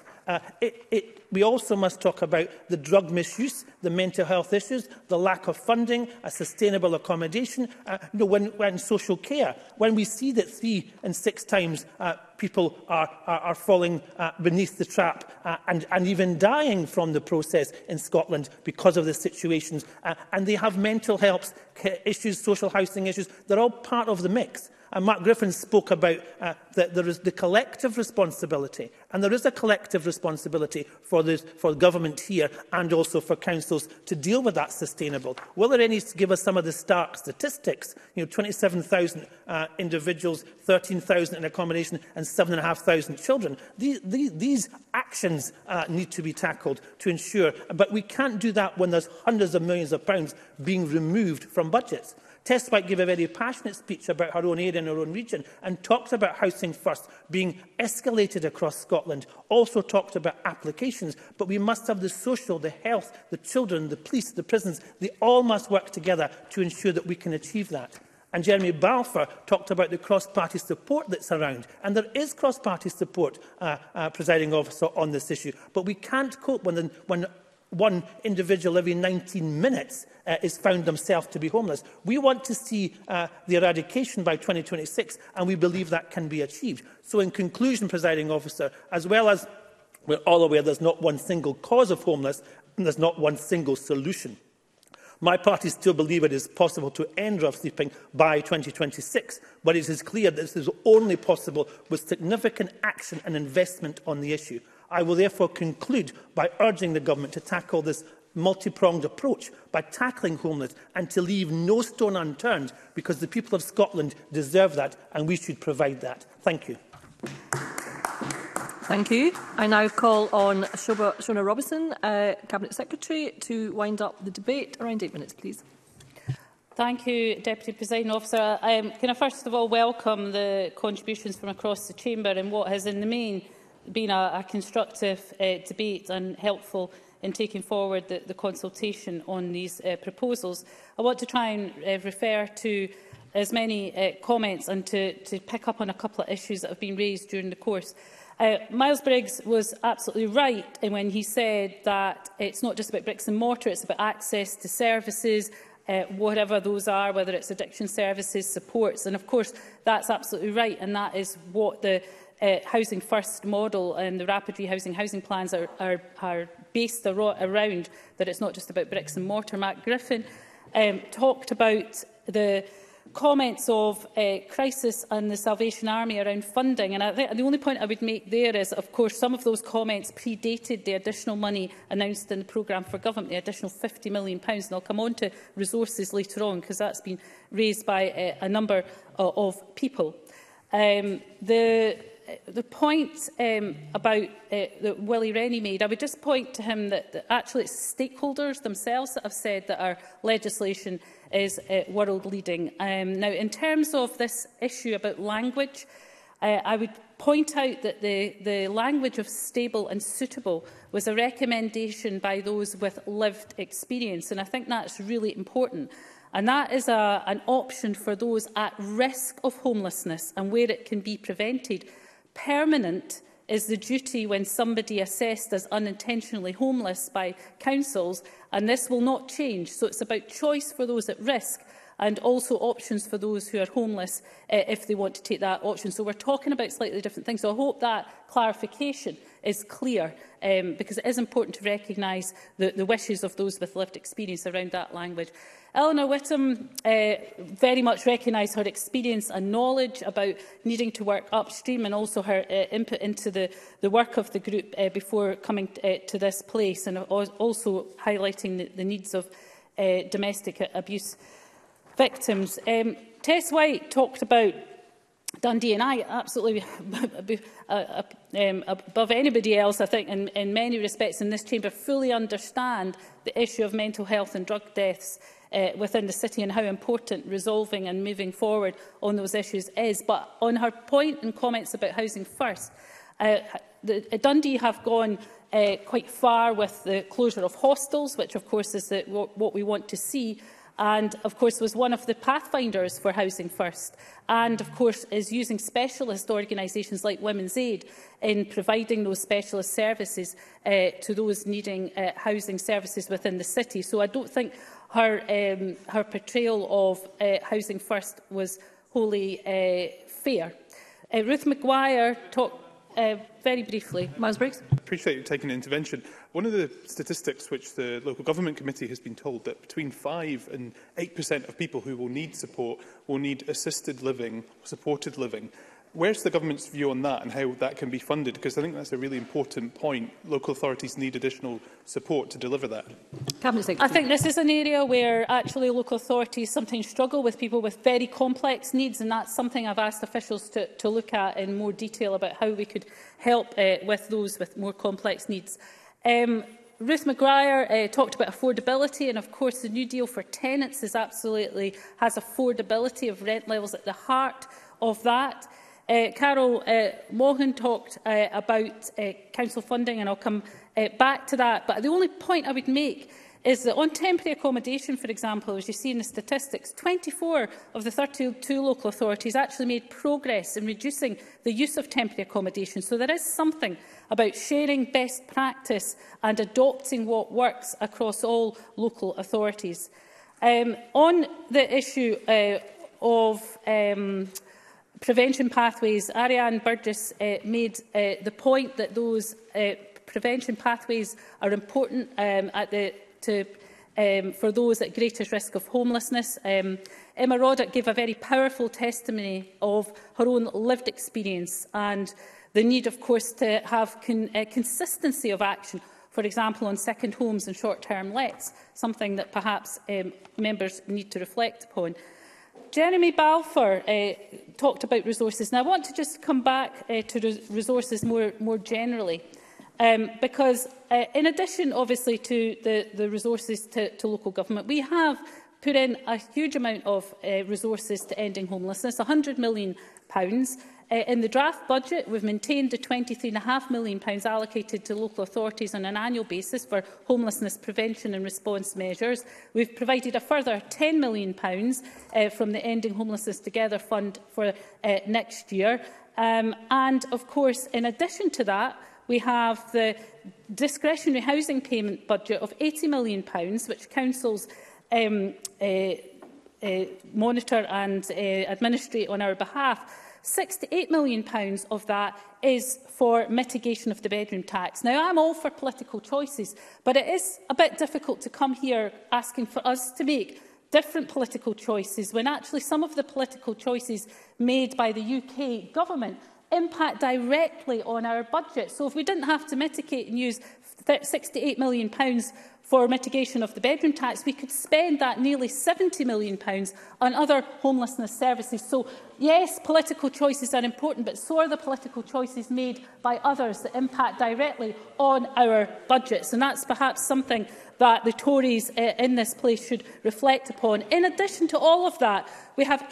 We also must talk about the drug misuse, the mental health issues, the lack of funding, a sustainable accommodation, when social care. When we see that 3 and 6 times people are falling beneath the trap and even dying from the process in Scotland because of the situations, and they have mental health issues, social housing issues, they're all part of the mix. And Mark Griffin spoke about that there is the collective responsibility, and there is a collective responsibility for government here and also for councils to deal with that sustainable. Will there any give us some of the stark statistics? 27,000 individuals, 13,000 in accommodation, and 7,500 children. These actions need to be tackled to ensure, but we can't do that when there's hundreds of millions of pounds being removed from budgets. Tess White gave a very passionate speech about her own area and her own region and talked about Housing First being escalated across Scotland, also talked about applications, but we must have the social, the health, the children, the police, the prisons. They all must work together to ensure that we can achieve that. And Jeremy Balfour talked about the cross-party support that's around. And there is cross-party support, presiding officer, on this issue. But we can't cope when one individual every 19 minutes is found themselves to be homeless. We want to see the eradication by 2026, and we believe that can be achieved. So in conclusion, presiding officer, as well as we're all aware there's not one single cause of homelessness, and there's not one single solution. My party still believe it is possible to end rough sleeping by 2026, but it is clear that this is only possible with significant action and investment on the issue. I will therefore conclude by urging the Government to tackle this multi-pronged approach by tackling homelessness and to leave no stone unturned, because the people of Scotland deserve that and we should provide that. Thank you. Thank you. I now call on Shona Robinson, Cabinet Secretary, to wind up the debate. Around 8 minutes, please. Thank you, Deputy Presiding Officer. Can I first of all welcome the contributions from across the Chamber in what has in the main been a constructive debate and helpful in taking forward the consultation on these proposals. I want to try and refer to as many comments and to pick up on a couple of issues that have been raised during the course. Miles Briggs was absolutely right when he said that it's not just about bricks and mortar, it's about access to services, whatever those are, whether it's addiction services, supports, and of course that's absolutely right, and that is what the Housing First model and the rapid rehousing housing plans are based around, that it's not just about bricks and mortar. Mark Griffin talked about the comments of crisis and the Salvation Army around funding. And I think the only point I would make there is, of course, some of those comments predated the additional money announced in the programme for government, the additional £50 million. And I'll come on to resources later on, because that's been raised by a number of people. The point about that Willie Rennie made, I would just point to him that actually it's stakeholders themselves that have said that our legislation is world-leading. Now, in terms of this issue about language, I would point out that the language of stable and suitable was a recommendation by those with lived experience, and I think that's really important. And that is an option for those at risk of homelessness and where it can be prevented. Permanent is the duty when somebody assessed as unintentionally homeless by councils, and this will not change. So it's about choice for those at risk and also options for those who are homeless if they want to take that option. So we're talking about slightly different things. So I hope that clarification is clear, because it is important to recognise the wishes of those with lived experience around that language. Eleanor Whittam very much recognised her experience and knowledge about needing to work upstream, and also her input into the work of the group before coming to this place, and also highlighting the needs of domestic abuse victims. Tess White talked about Dundee, and I absolutely above anybody else, I think, in many respects in this chamber, fully understand the issue of mental health and drug deaths within the city and how important resolving and moving forward on those issues is. But on her point and comments about Housing First, Dundee have gone quite far with the closure of hostels, which of course is what we want to see, and of course was one of the pathfinders for Housing First, and of course is using specialist organisations like Women's Aid in providing those specialist services to those needing housing services within the city. So I don't think her portrayal of Housing First was wholly fair. Ruth Maguire talked very briefly. Miles Briggs. I appreciate you taking an intervention. One of the statistics which the Local Government Committee has been told that between 5 and 8% of people who will need support will need assisted living, supported living. Where's the government's view on that and how that can be funded? Because I think that's a really important point. Local authorities need additional support to deliver that. Cabinet Secretary. I think this is an area where actually local authorities sometimes struggle with people with very complex needs, and that's something I've asked officials to look at in more detail about how we could help with those with more complex needs. Ruth Maguire talked about affordability, and of course the new deal for tenants has affordability of rent levels at the heart of that. Carol Mohan talked about council funding, and I'll come back to that. But the only point I would make is that on temporary accommodation, for example, as you see in the statistics, 24 of the 32 local authorities actually made progress in reducing the use of temporary accommodation. So there is something about sharing best practice and adopting what works across all local authorities. On the issue of prevention pathways, Ariane Burgess made the point that those prevention pathways are important for those at greatest risk of homelessness. Emma Roddick gave a very powerful testimony of her own lived experience and the need, of course, to have consistency of action, for example, on second homes and short-term lets, something that perhaps members need to reflect upon. Jeremy Balfour talked about resources. Now, I want to just come back to resources more generally, because in addition, obviously, to the resources to local government, we have put in a huge amount of resources to ending homelessness, £100 million. In the draft budget, we've maintained the £23.5 million allocated to local authorities on an annual basis for homelessness prevention and response measures. We've provided a further £10 million from the Ending Homelessness Together fund for next year. And, of course, in addition to that, we have the discretionary housing payment budget of £80 million, which councils monitor and administrate on our behalf. £68 million of that is for mitigation of the bedroom tax. Now, I'm all for political choices, but it is a bit difficult to come here asking for us to make different political choices, when actually some of the political choices made by the UK government impact directly on our budget. So if we didn't have to mitigate and use £68 million for mitigation of the bedroom tax, we could spend that nearly £70 million on other homelessness services. So yes, political choices are important, but so are the political choices made by others that impact directly on our budgets. And that's perhaps something that the Tories in this place should reflect upon. In addition to all of that, we have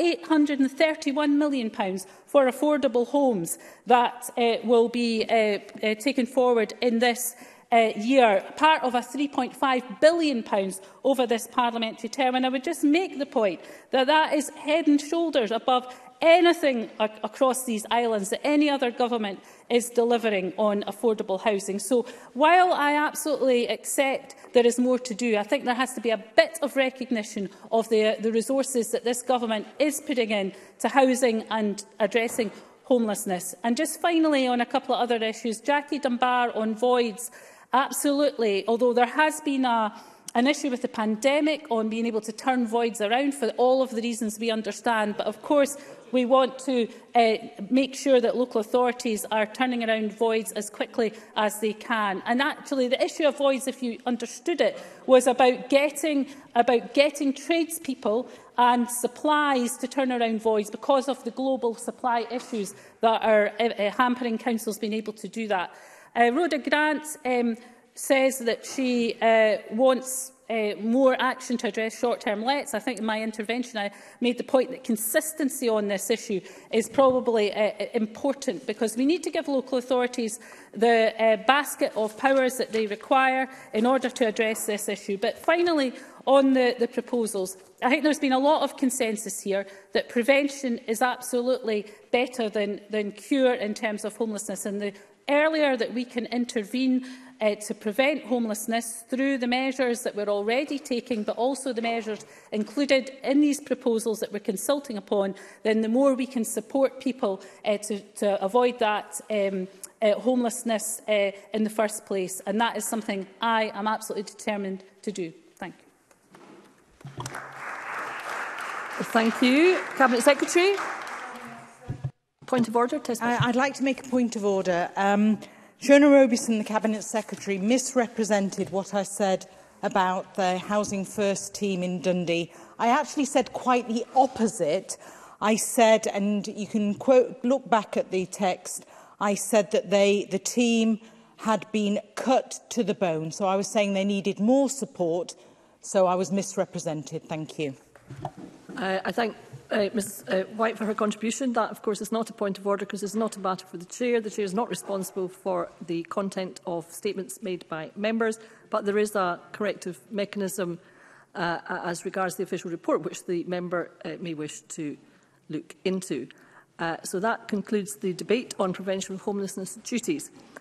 £831 million for affordable homes that will be taken forward in this year, part of a £3.5 billion over this parliamentary term. And I would just make the point that that is head and shoulders above anything across these islands that any other government is delivering on affordable housing. So while I absolutely accept there is more to do, I think there has to be a bit of recognition of the resources that this government is putting in to housing and addressing homelessness. And just finally, on a couple of other issues, Jackie Dunbar on voids. Absolutely, although there has been an issue with the pandemic on being able to turn voids around for all of the reasons we understand. But of course, we want to make sure that local authorities are turning around voids as quickly as they can. And actually, the issue of voids, if you understood it, was about getting tradespeople and supplies to turn around voids because of the global supply issues that are hampering councils being able to do that. Rhoda Grant says that she wants more action to address short-term lets. I think in my intervention I made the point that consistency on this issue is probably important, because we need to give local authorities the basket of powers that they require in order to address this issue. But finally, on the proposals, I think there's been a lot of consensus here that prevention is absolutely better than cure in terms of homelessness, and the earlier that we can intervene to prevent homelessness through the measures that we're already taking, but also the measures included in these proposals that we're consulting upon, then the more we can support people to avoid that homelessness in the first place. And that is something I am absolutely determined to do. Thank you. Thank you. Cabinet Secretary. Point of order. I'd like to make a point of order. Shona Robison, the Cabinet Secretary, misrepresented what I said about the Housing First team in Dundee. I actually said quite the opposite. I said, and you can look back at the text, I said that the team had been cut to the bone. So I was saying they needed more support, so I was misrepresented. Thank you. I thank Ms White for her contribution. That, of course, is not a point of order because it's not a matter for the Chair. The Chair is not responsible for the content of statements made by members, but there is a corrective mechanism as regards the official report, which the member may wish to look into. So that concludes the debate on prevention of homelessness duties.